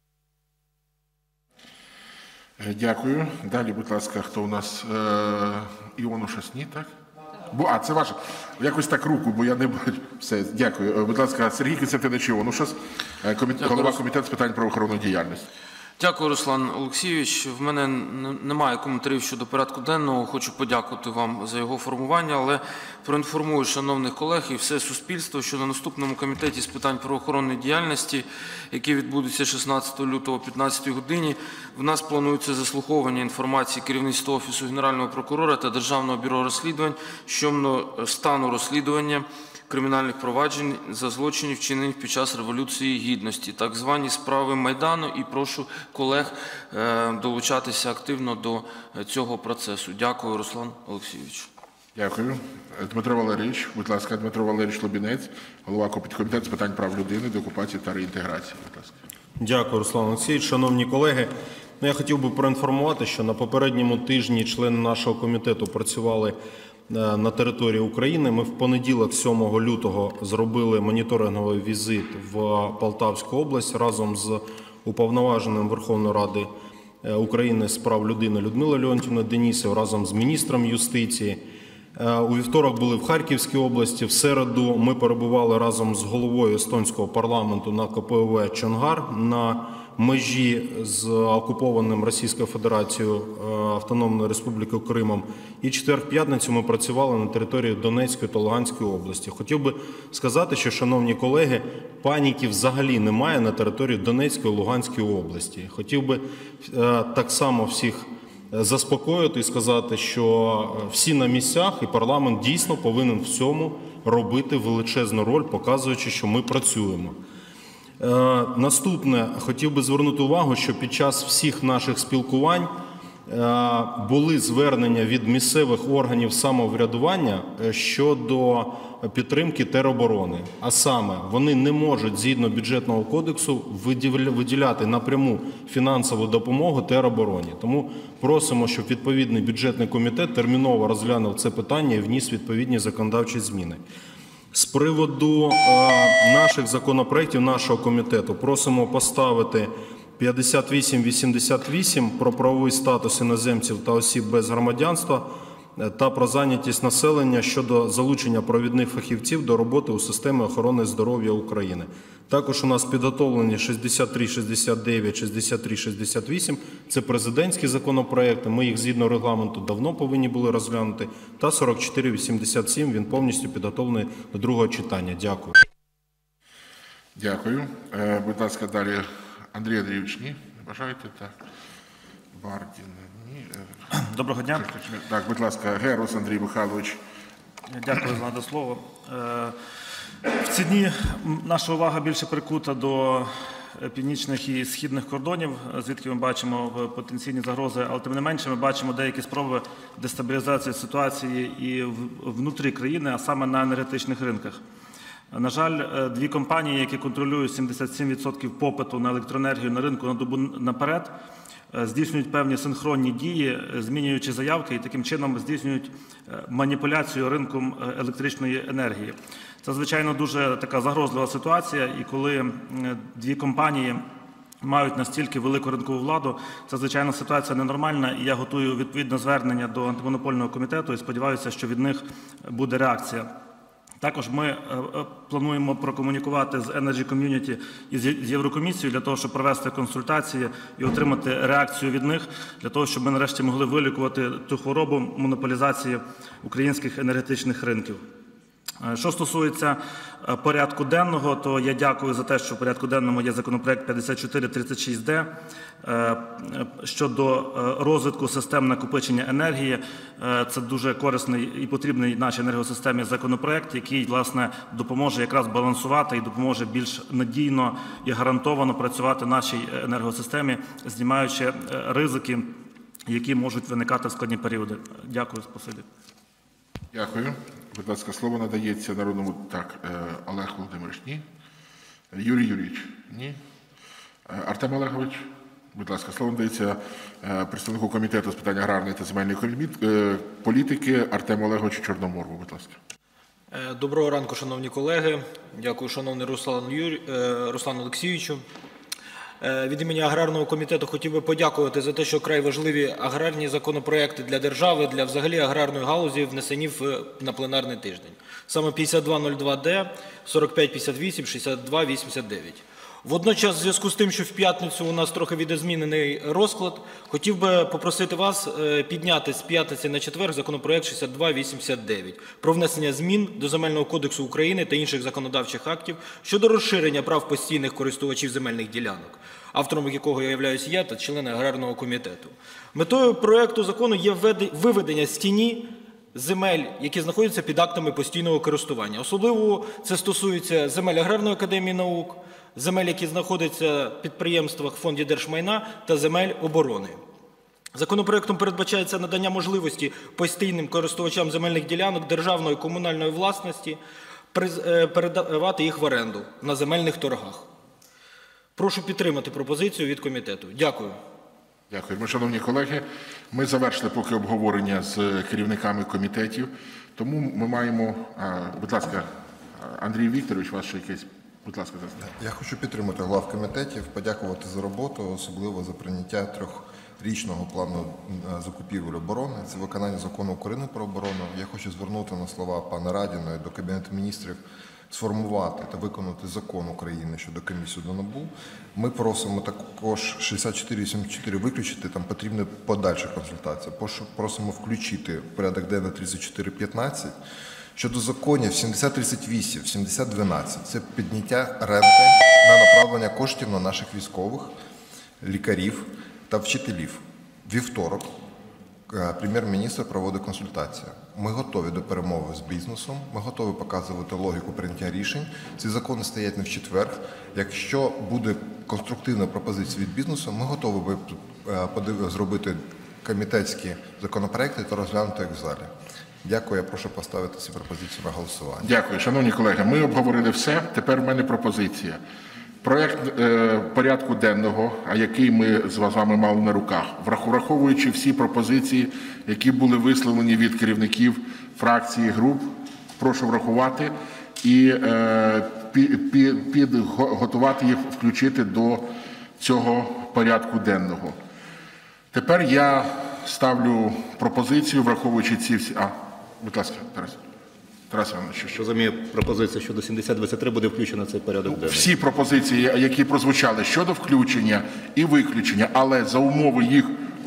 Дякую. Далі, будь ласка, хто у нас? Іону Шасні, так? А, це ваше. Якось так руку, бо я не бачу. Все, дякую. Будь ласка, Сергій Костянтинович Іонушас, голова комітету з питань правоохоронної діяльності. Дякую, Руслан Олексійович. В мене немає коментарів щодо порядку денного. Хочу подякувати вам за його формування, але проінформую шановних колег і все суспільство, що на наступному комітеті з питань правоохоронної діяльності, який відбудеться 16 лютого о 15 годині, в нас планується заслуховування інформації керівництва Офісу Генерального прокурора та Державного бюро розслідувань щодо стану розслідування кримінальних проваджень за злочини, вчинені під час Революції Гідності, так звані справи Майдану, і прошу колег долучатися активно до цього процесу. Дякую, Руслан Олексійович. Дякую. Дмитро Валерійович, будь ласка, Дмитро Валерійович Лубінець, голова підкомітету з питань прав людини, деокупації та реінтеграції. Будь ласка. Дякую, Руслан Олексійович. Шановні колеги, я хотів би проінформувати, що на попередньому тижні члени нашого комітету працювали на території України. Ми в понеділок, 7 лютого, зробили моніторинговий візит в Полтавську область разом з уповноваженим Верховної Ради України з прав людини Людмилою Леонтіївною Денісовою, разом з міністром юстиції. У вівторок були в Харківській області. В середу ми перебували разом з головою естонського парламенту на КПВ Чонгар на межі з окупованим Російською Федерацією Автономною Республікою Кримом. І четвер-п'ятницю ми працювали на території Донецької та Луганської області. Хотів би сказати, що, шановні колеги, паніки взагалі немає на території Донецької і Луганської області. Хотів би так само всіх заспокоїти і сказати, що всі на місцях, і парламент дійсно повинен в цьому робити величезну роль, показуючи, що ми працюємо. Наступне, хотів би звернути увагу, що під час всіх наших спілкувань були звернення від місцевих органів самоврядування щодо підтримки тероборони. А саме, вони не можуть згідно бюджетного кодексу виділяти напряму фінансову допомогу теробороні. Тому просимо, щоб відповідний бюджетний комітет терміново розглянув це питання і вніс відповідні законодавчі зміни. З приводу наших законопроєктів нашого комітету просимо поставити 5888 про правовий статус іноземців та осіб без громадянства та про зайнятість населення щодо залучення провідних фахівців до роботи у системі охорони здоров'я України. Також у нас підготовлені 6369, 6368 – це президентські законопроекти, ми їх згідно регламенту давно повинні були розглянути, та 4487, він повністю підготовлений до другого читання. Дякую. Дякую. Будь ласка, далі Андрій Андрійович, ні? Бажаєте? Так. Бардін, ні. Доброго дня. Так, будь ласка, Герус Андрій Михайлович. Дякую за надане слово. В ці дні наша увага більше прикута до північних і східних кордонів, звідки ми бачимо потенційні загрози, але тим не менше ми бачимо деякі спроби дестабілізації ситуації і внутрі країни, а саме на енергетичних ринках. На жаль, дві компанії, які контролюють 77% попиту на електроенергію на ринку на добу наперед, здійснюють певні синхронні дії, змінюючи заявки і таким чином здійснюють маніпуляцію ринком електричної енергії. Це, звичайно, дуже така загрозлива ситуація, і коли дві компанії мають настільки велику ринкову владу, це, звичайно, ситуація ненормальна, і я готую відповідне звернення до антимонопольного комітету і сподіваюся, що від них буде реакція. Також ми плануємо прокомунікувати з Energy Community і з Єврокомісією для того, щоб провести консультації і отримати реакцію від них, для того, щоб ми нарешті могли вилікувати ту хворобу монополізації українських енергетичних ринків. Що стосується порядку денного, то я дякую за те, що в порядку денному є законопроект 5436-д щодо розвитку систем накопичення енергії. Це дуже корисний і потрібний нашій енергосистемі законопроект, який, власне, допоможе якраз балансувати і допоможе більш надійно і гарантовано працювати нашій енергосистемі, знімаючи ризики, які можуть виникати в складні періоди. Дякую, спасибі. Дякую. Будь ласка, слово надається народному... Так, Олег Володимирович, ні? Юрій Юрійович, ні? Артем Олегович, будь ласка, слово надається представнику Комітету з питань аграрної та земельної політики Артему Олеговичу Чорноморову, будь ласка. Доброго ранку, шановні колеги. Дякую, шановний Руслан Олексійовичу. Від імені Аграрного комітету хотів би подякувати за те, що край важливі аграрні законопроекти для держави, для взагалі аграрної галузі внесені на пленарний тиждень. Саме 5202-д, 4558, 6289. Водночас, в зв'язку з тим, що в п'ятницю у нас трохи відозмінений розклад, хотів би попросити вас підняти з п'ятниці на четвер законопроект 6289 про внесення змін до Земельного кодексу України та інших законодавчих актів щодо розширення прав постійних користувачів земельних ділянок, автором якого я являюсь я та члени Аграрного комітету. Метою проекту закону є виведення з тіні земель, які знаходяться під актами постійного користування. Особливо це стосується земель Аграрної академії наук, земель, які знаходяться в підприємствах Фонду держмайна та земель оборони. Законопроектом передбачається надання можливості постійним користувачам земельних ділянок державної і комунальної власності передавати їх в оренду на земельних торгах. Прошу підтримати пропозицію від комітету. Дякую. Дякую. Шановні колеги, ми завершили поки обговорення з керівниками комітетів, тому ми маємо, будь ласка, Андрій Вікторович, ваш якийсь, будь ласка, Я хочу підтримати глав комітетів, подякувати за роботу, особливо за прийняття трьохрічного плану закупівель оборони. Це виконання закону України про оборону. Я хочу звернути на слова пана Радіна до Кабінету міністрів сформувати та виконати закон України щодо комісії до НАБУ. Ми просимо також 6484 виключити, там потрібна подальша консультація. Просимо включити в порядок денний 3415. Щодо законів 7038, 7012 – це підняття ренти на направлення коштів на наших військових, лікарів та вчителів. Вівторок прем'єр-міністр проводить консультацію. Ми готові до перемови з бізнесом, ми готові показувати логіку прийняття рішень. Ці закони стоять не в четвер. Якщо буде конструктивна пропозиція від бізнесу, ми готові зробити комітетські законопроекти та розглянути їх в залі. Дякую, я прошу поставити ці пропозиції на голосування. Дякую. Шановні колеги, ми обговорили все. Тепер в мене пропозиція. Проект порядку денного, який ми з вами мали на руках, враховуючи всі пропозиції, які були висловлені від керівників фракцій і груп, прошу врахувати і підготувати їх, включити до цього порядку денного. Тепер я ставлю пропозицію, враховуючи ці всі... Будь ласка, Тарас Іванович. Що за моя пропозиція щодо 7023 буде включена в цей порядок денний? Всі пропозиції, які прозвучали щодо включення і виключення, але за умови їх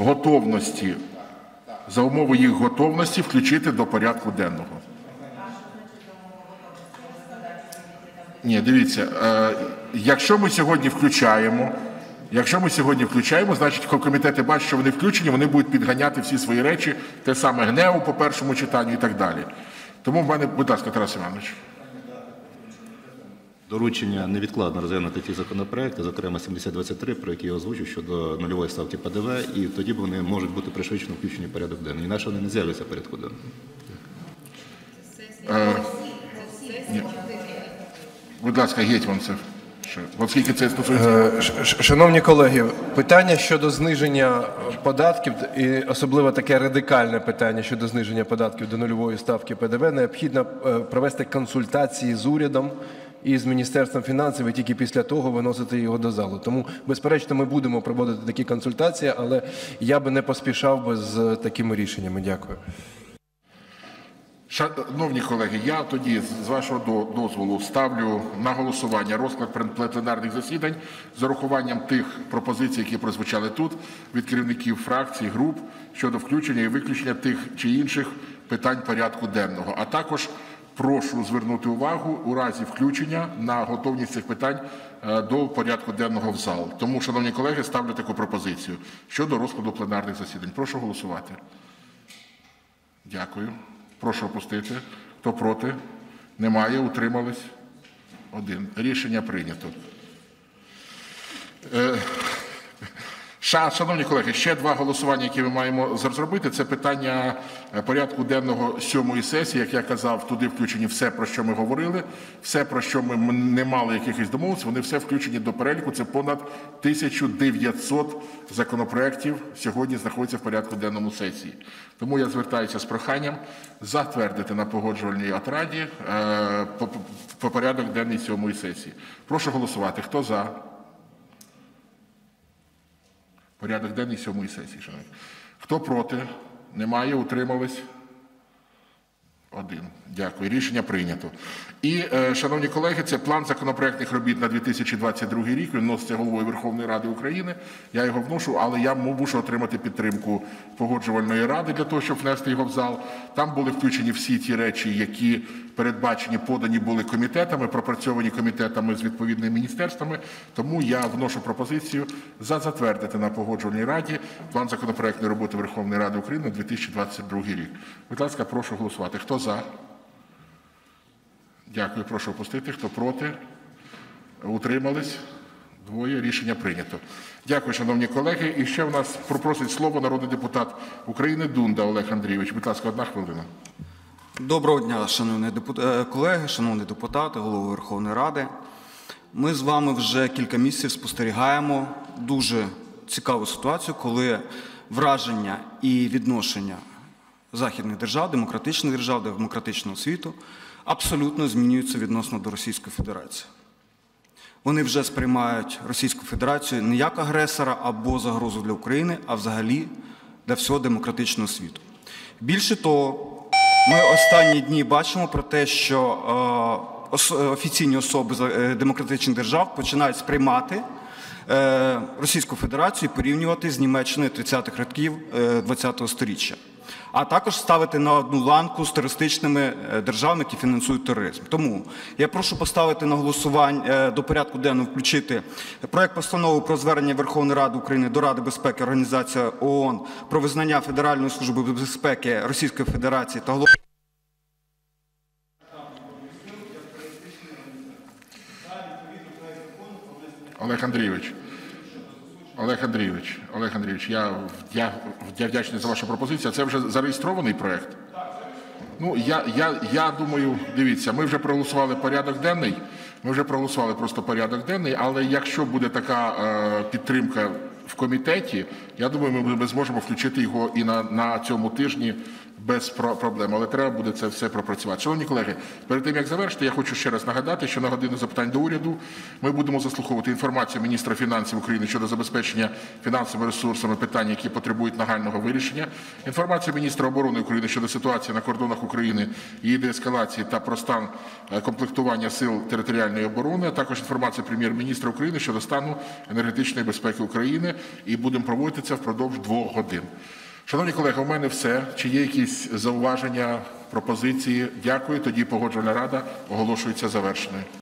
готовності включити до порядку денного. Ні, дивіться, якщо ми сьогодні включаємо, значить, коли комітети бачать, що вони включені, вони будуть підганяти всі свої речі, те саме ГНЕУ по першому читанню і так далі. Тому в мене, будь ласка, Тарас Іванович. Доручення невідкладно розглянути ті законопроекти, зокрема 7023, про які я озвучив, щодо нульової ставки ПДВ, і тоді вони можуть бути пришвидшено включені в порядок денний. Інакше вони не з'являться в порядку денному. Будь ласка, Гетьманцев. Оскільки це стосується... Шановні колеги, питання щодо зниження податків, і особливо таке радикальне питання щодо зниження податків до нульової ставки ПДВ, необхідно провести консультації з урядом і з Міністерством фінансів, і тільки після того виносити його до залу. Тому, безперечно, ми будемо проводити такі консультації, але я би не поспішав би з такими рішеннями. Дякую. Шановні колеги, я тоді, з вашого дозволу, ставлю на голосування розклад пленарних засідань з урахуванням тих пропозицій, які прозвучали тут, від керівників фракцій, груп, щодо включення і виключення тих чи інших питань порядку денного. А також прошу звернути увагу у разі включення на готовність цих питань до порядку денного в зал. Тому, шановні колеги, ставлю таку пропозицію щодо розкладу пленарних засідань. Прошу голосувати. Дякую. Прошу опустити. Хто проти? Немає. Утримались? 1. Рішення прийнято. Шановні колеги, ще 2 голосування, які ми маємо зробити. Це питання порядку денного 7-ї сесії. Як я казав, туди включені все, про що ми говорили, все, про що ми не мали якихось домовленостей, вони все включені до переліку. Це понад 1900 законопроєктів сьогодні знаходяться в порядку денному сесії. Тому я звертаюся з проханням затвердити на погоджувальній раді по порядок денний 7-ї сесії. Прошу голосувати. Хто за? Порядок денний 7-ї сесії, шановні. Хто проти? Немає. Утримались? 1. Дякую. Рішення прийнято. І, шановні колеги, це план законопроектних робіт на 2022 рік. Він вноситься головою Верховної Ради України. Я його вношу, але я мушу отримати підтримку Погоджувальної ради для того, щоб внести його в зал. Там були включені всі ті речі, які передбачені, подані були комітетами, пропрацьовані комітетами з відповідними міністерствами. Тому я вношу пропозицію затвердити на Погоджувальній раді план законопроектної роботи Верховної Ради України на 2022 рік. Будь ласка, прошу голосувати. Хто за? Дякую. Прошу опустити. Хто проти? Утримались? 2. Рішення прийнято. Дякую, шановні колеги. І ще в нас просить слово народний депутат України Дунда Олег Андрійович. Будь ласка, 1 хвилина. Доброго дня, шановні колеги, шановні депутати, Голови Верховної Ради. Ми з вами вже кілька місяців спостерігаємо дуже цікаву ситуацію, коли враження і відношення західних держав, демократичного світу абсолютно змінюються відносно до Російської Федерації. Вони вже сприймають Російську Федерацію не як агресора або загрозу для України, а взагалі для всього демократичного світу. Більше того, ми останні дні бачимо про те, що офіційні особи демократичних держав починають сприймати Російську Федерацію і порівнювати з Німеччиною 30-х років ХХ століття. А також ставити на одну ланку з терористичними державами, які фінансують тероризм. Тому я прошу поставити на голосування до порядку денного включити проект постанови про звернення Верховної Ради України до Ради безпеки Організації ООН про визнання Федеральної служби безпеки Російської Федерації та Олег Андрійович, я вдячний за вашу пропозицію. Це вже зареєстрований проект? Ну, я думаю, дивіться, ми вже проголосували порядок денний, але якщо буде така підтримка в комітеті, я думаю, ми зможемо включити його і на цьому тижні без проблем, але треба буде це все пропрацювати. Шановні колеги, перед тим, як завершити, я хочу ще раз нагадати, що на годину запитань до уряду ми будемо заслуховувати інформацію міністра фінансів України щодо забезпечення фінансовими ресурсами питань, які потребують нагального вирішення, інформацію міністра оборони України щодо ситуації на кордонах України, її деескалації та про стан комплектування сил територіальної оборони, а також інформацію прем'єр-міністра України щодо стану енергетичної безпеки України, і будемо проводити це впродовж 2 годин. Шановні колеги, у мене все. Чи є якісь зауваження, пропозиції? Дякую. Тоді Погоджувальна рада оголошується завершеною.